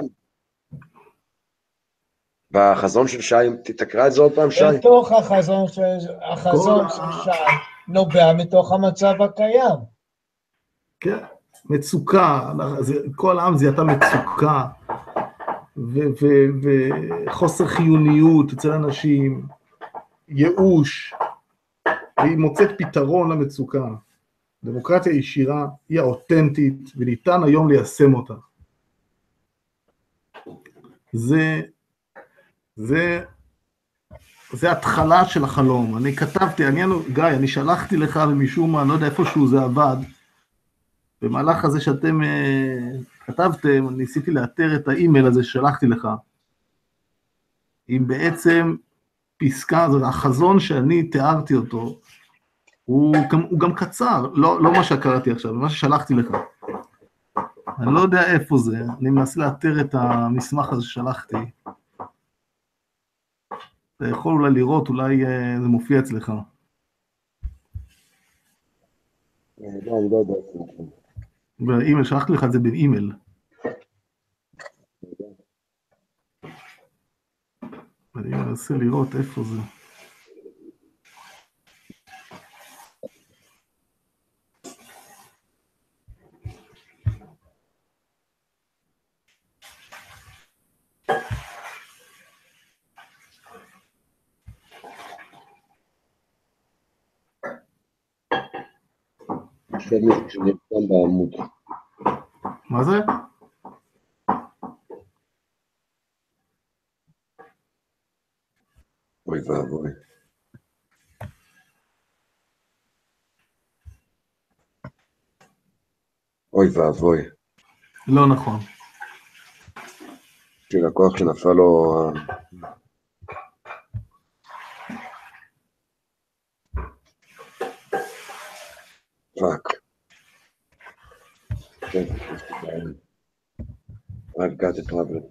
בחזון של שי, תקרא את זה עוד פעם, שי. בתוך החזון של, החזון כל של ה- שי נובע מתוך המצב הקיים. כן, מצוקה, זה- כל העם זיהתה מצוקה, ו- ו- וחוסר חיוניות אצל אנשים, ייאוש, והיא מוצאת פתרון למצוקה. דמוקרטיה ישירה היא האותנטית, וניתן היום ליישם אותה. זה, זה, זה התחלה של החלום. אני כתבתי, אני, גיא, אני שלחתי לך ומשום מה, אני לא יודע איפשהו זה עבד, במהלך הזה שאתם uh, כתבתם, ניסיתי לאתר את האימייל הזה ששלחתי לך, עם בעצם פסקה, זה החזון שאני תיארתי אותו, הוא גם, הוא גם קצר, לא, לא מה שקראתי עכשיו, מה ששלחתי לך. אני לא יודע איפה זה, אני מנסה לאתר את המסמך הזה ששלחתי. אתה יכול אולי לראות, אולי uh, זה מופיע אצלך. לא, אני לא יודע. באימייל, שלחתי לך את זה באימייל. אני מנסה לראות איפה זה. שתי מישהו שנרשם בעמוד. מה זה? אוי ואבוי. אוי ואבוי. לא נכון. של לקוח שנפל לו... פאק. I've got it covered.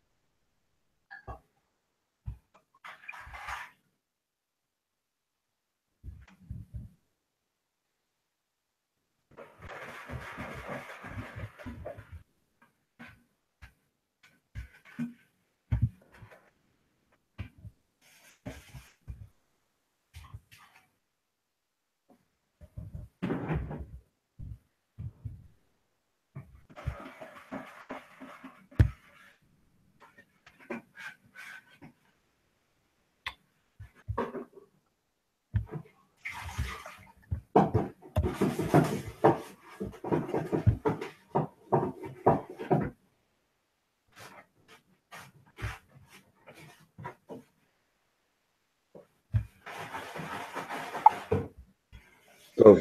טוב.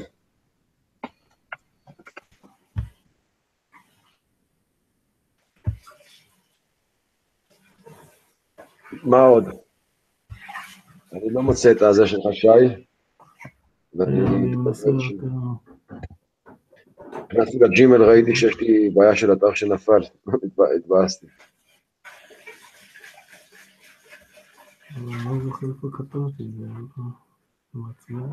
מה עוד? אני לא מוצא את הזה שלך, שי. ואני מנסה נכנסתי לג'ימל, ראיתי שיש לי בעיה של אתר שנפל. התבאסתי. אני לא זוכר איפה כתבתי, זה מעצמם.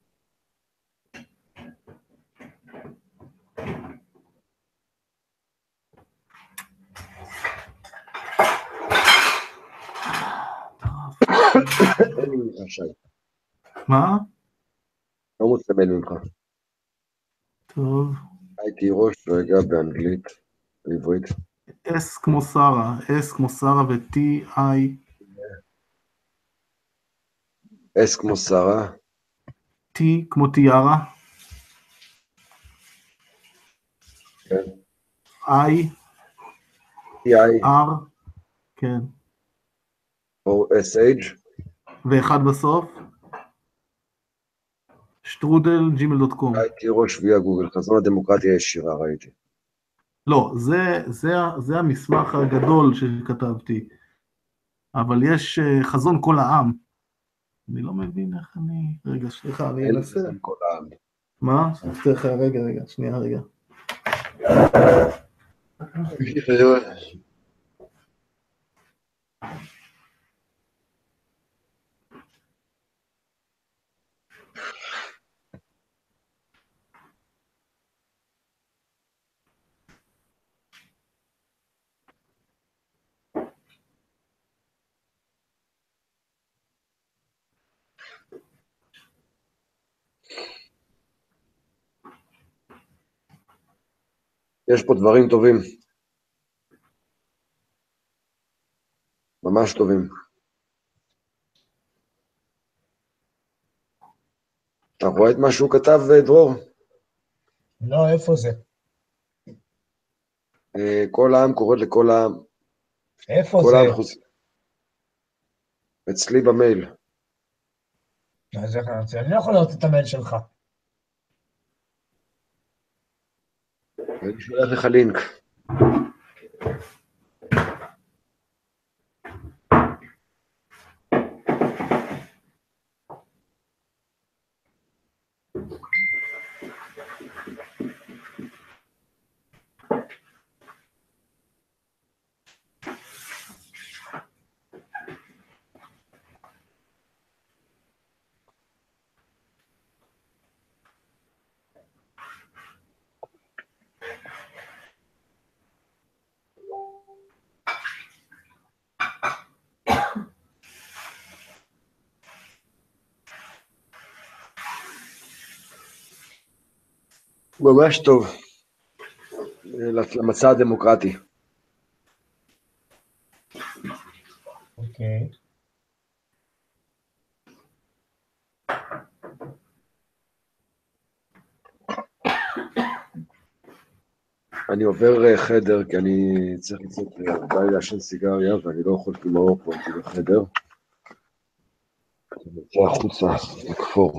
אין לי ממך, שי. מה? לא מוצא מייל ממך. טוב. הייתי ראש רגע באנגלית, בעברית. S כמו שרה, S כמו שרה ו-T-I. S כמו שרה. T כמו תיארה. כן. I. T-I. R. כן. או S-H. ואחד בסוף. שטרודל ג'ימל דוט קום. הייתי ראש ויה גוגל, חזון הדמוקרטיה ישירה, ראיתי. לא, זה, זה, זה המסמך הגדול שכתבתי. אבל יש חזון כל העם. אני לא מבין איך אני... רגע, סליחה, אני אנסה. אין כל העם. מה? סליחה, רגע, רגע, שנייה, רגע. יש פה דברים טובים. ממש טובים. אתה רואה את מה שהוא כתב, דרור? לא, איפה זה? כל העם קורא לכל העם. איפה כל זה? העם חוץ... אצלי במייל. אז איך אני רוצה? אני לא יכול לראות את המייל שלך. אני שולח לך לינק. ממש טוב, למצע הדמוקרטי. אוקיי. אני עובר חדר, כי אני צריך לצאת די לעשן סיגריה, ואני לא יכול כלומר פה אותי בחדר. אני יוצא החוצה, לכפור.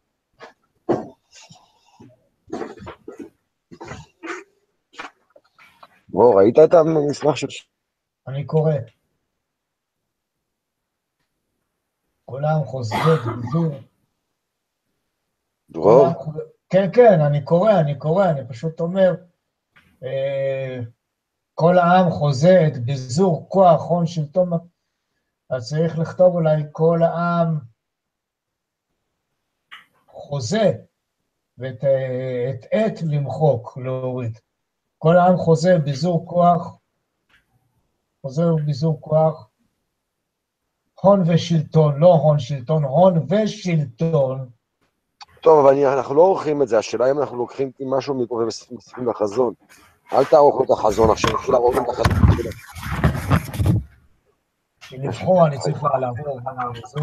בוא, ראית את המסמך של... אני קורא. כל העם חוזרות, גזור. דרור? כן, כן, אני קורא, אני קורא, אני פשוט אומר, כל העם חוזה את ביזור כוח, הון, שלטון, אז צריך לכתוב אולי כל העם חוזה, ואת את, את למחוק, להוריד. כל העם חוזה ביזור כוח, חוזה ביזור כוח, הון ושלטון, לא הון שלטון, הון ושלטון. טוב, אבל אנחנו לא עורכים את זה, השאלה אם אנחנו לוקחים משהו מפה ומוסיפים לחזון. אל תערוך את החזון עכשיו, אפשר לערוך את החזון. לבחור, אני צריך לעבור, זה...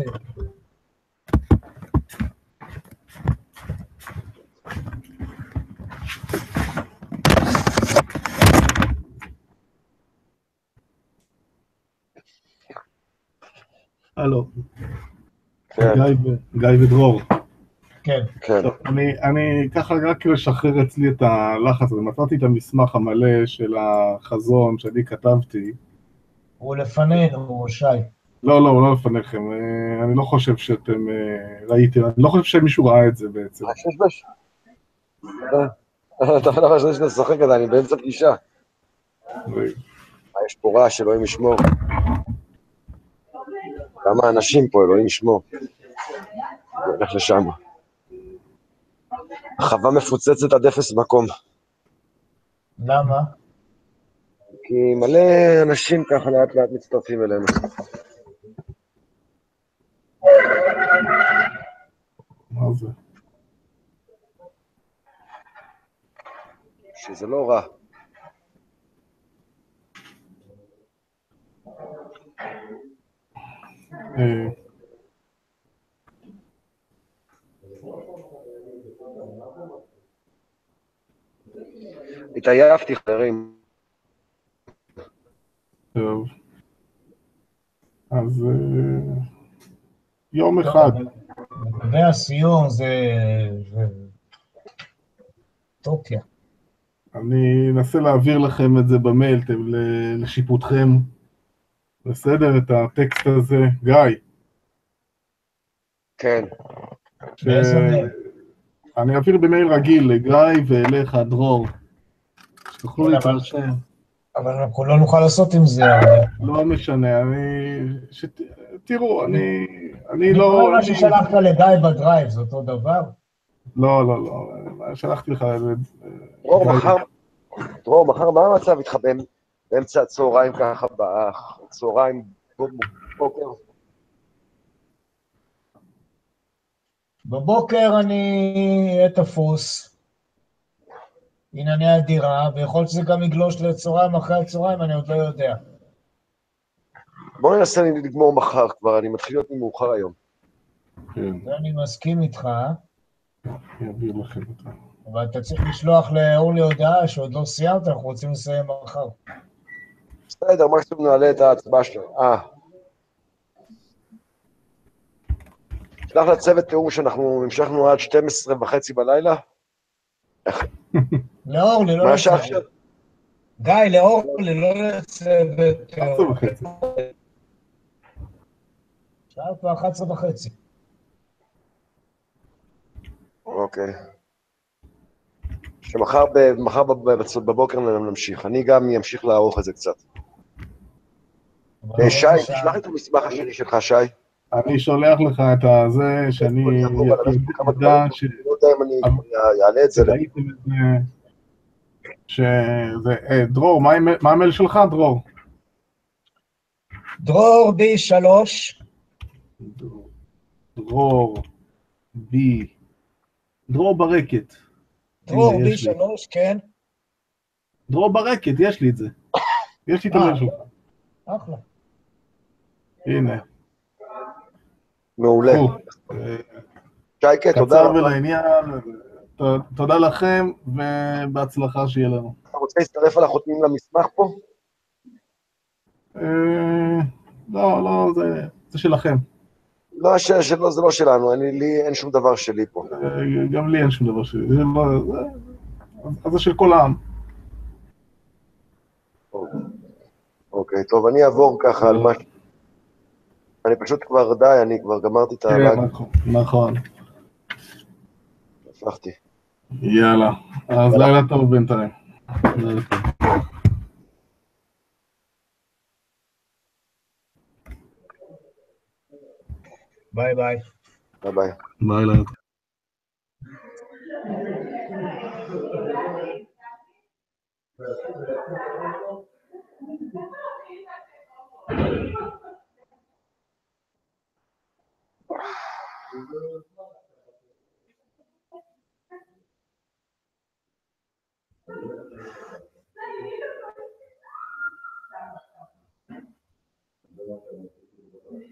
הלו. כן. גיא ודרור. כן. כן. טוב, אני, אני ככה רק לשחרר אצלי את הלחץ הזה, מצאתי את המסמך המלא של החזון שאני כתבתי. הוא לפנינו, שי. לא, לא, הוא לא לפניכם, אני לא חושב שאתם ראיתם, אני לא חושב שמישהו ראה את זה בעצם. שש אתה לא חושב שאתה שוחק את זה, אני באמצע פגישה. יש פה רעש, אלוהים ישמור. כמה אנשים פה, אלוהים ישמור. אני הולך לשם. החווה מפוצצת עד אפס מקום. למה? כי מלא אנשים ככה לאט לאט מצטרפים אלינו. מה זה? שזה לא רע. אה... התעייפתי, חברים. טוב. אז יום אחד. והסיום זה טורקיה. אני אנסה להעביר לכם את זה במייל, לשיפוטכם. בסדר, את הטקסט הזה. גיא. כן. באיזה מייל? אני אעביר במייל רגיל לגיא ואליך, דרור. שתוכלו להתרשם. אבל אנחנו לא נוכל לעשות עם זה. לא משנה, אני... תראו, אני... אני לא... לא... מה ששלחת לגיא בדרייב, זה אותו דבר? לא, לא, לא. שלחתי לך... דרור, מחר... דרור, מחר מה המצב איתך באמצע הצהריים ככה, בצהריים בוקר? בבוקר אני אהיה תפוס. ענייני הדירה, ויכול להיות שזה גם יגלוש לצהריים אחרי הצהריים, אני עוד לא יודע. בוא ננסה לגמור מחר כבר, אני מתחיל להיות מאוחר היום. ואני מסכים איתך. אני אעביר לכם אותה. אבל אתה צריך לשלוח לאורלי הודעה שעוד לא סיימת, אנחנו רוצים לסיים מחר. בסדר, מקסימום נעלה את ההצבעה שלו. אה. שלח לצוות תיאור שאנחנו המשכנו עד שתים עשרה וחצי בלילה. לאורלי, לא מה השעה לצוות. עכשיו? גיא, לאורלי, לא לצוות. אחת עשרה וחצי. שעה כבר אחת עשרה וחצי. אוקיי. שמחר ב- מחר בב- בבוקר נמשיך. אני גם אמשיך לערוך את זה קצת. אבל אה, שי, איזה שעה? תשלח לי את המסמך השני שלך, שי. אני שולח לך את הזה שאני אני אעבור על ידע כמה דברים, ש... אני לא יודע אם אני אעלה את זה. שראיתם את זה, שזה... אה, דרור, מה האימייל- מה המייל שלך, דרור? דרור בי שלוש, דרור בי, דרור ברקת. דרור הנה, בי יש לי. שלוש, כן, דרור ברקת, יש לי את זה. יש לי את אה. המייל שלך. אחלה. הנה. מעולה. קחו. שייקה, תודה קצר רבה. ולעניין. ת- תודה לכם, ובהצלחה שיהיה לנו. אתה רוצה להצטרף על החותמים למסמך פה? אה, לא, לא, זה, זה שלכם. לא, השאלה שלו זה לא שלנו, אני, לי אין שום דבר שלי פה. אה, גם לי אין שום דבר שלי. זה לא, זה, אז זה של כל העם. אוקיי, טוב, אני אעבור ככה על מה... אני פשוט כבר די, אני כבר גמרתי את כן, הלאג, נכון, נכון. הפכתי. יאללה. אז לילה טוב בינתיים. לילה טוב. ביי ביי. ביי ביי. ביי, לילה טוב.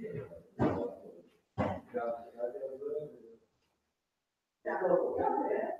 Yeah.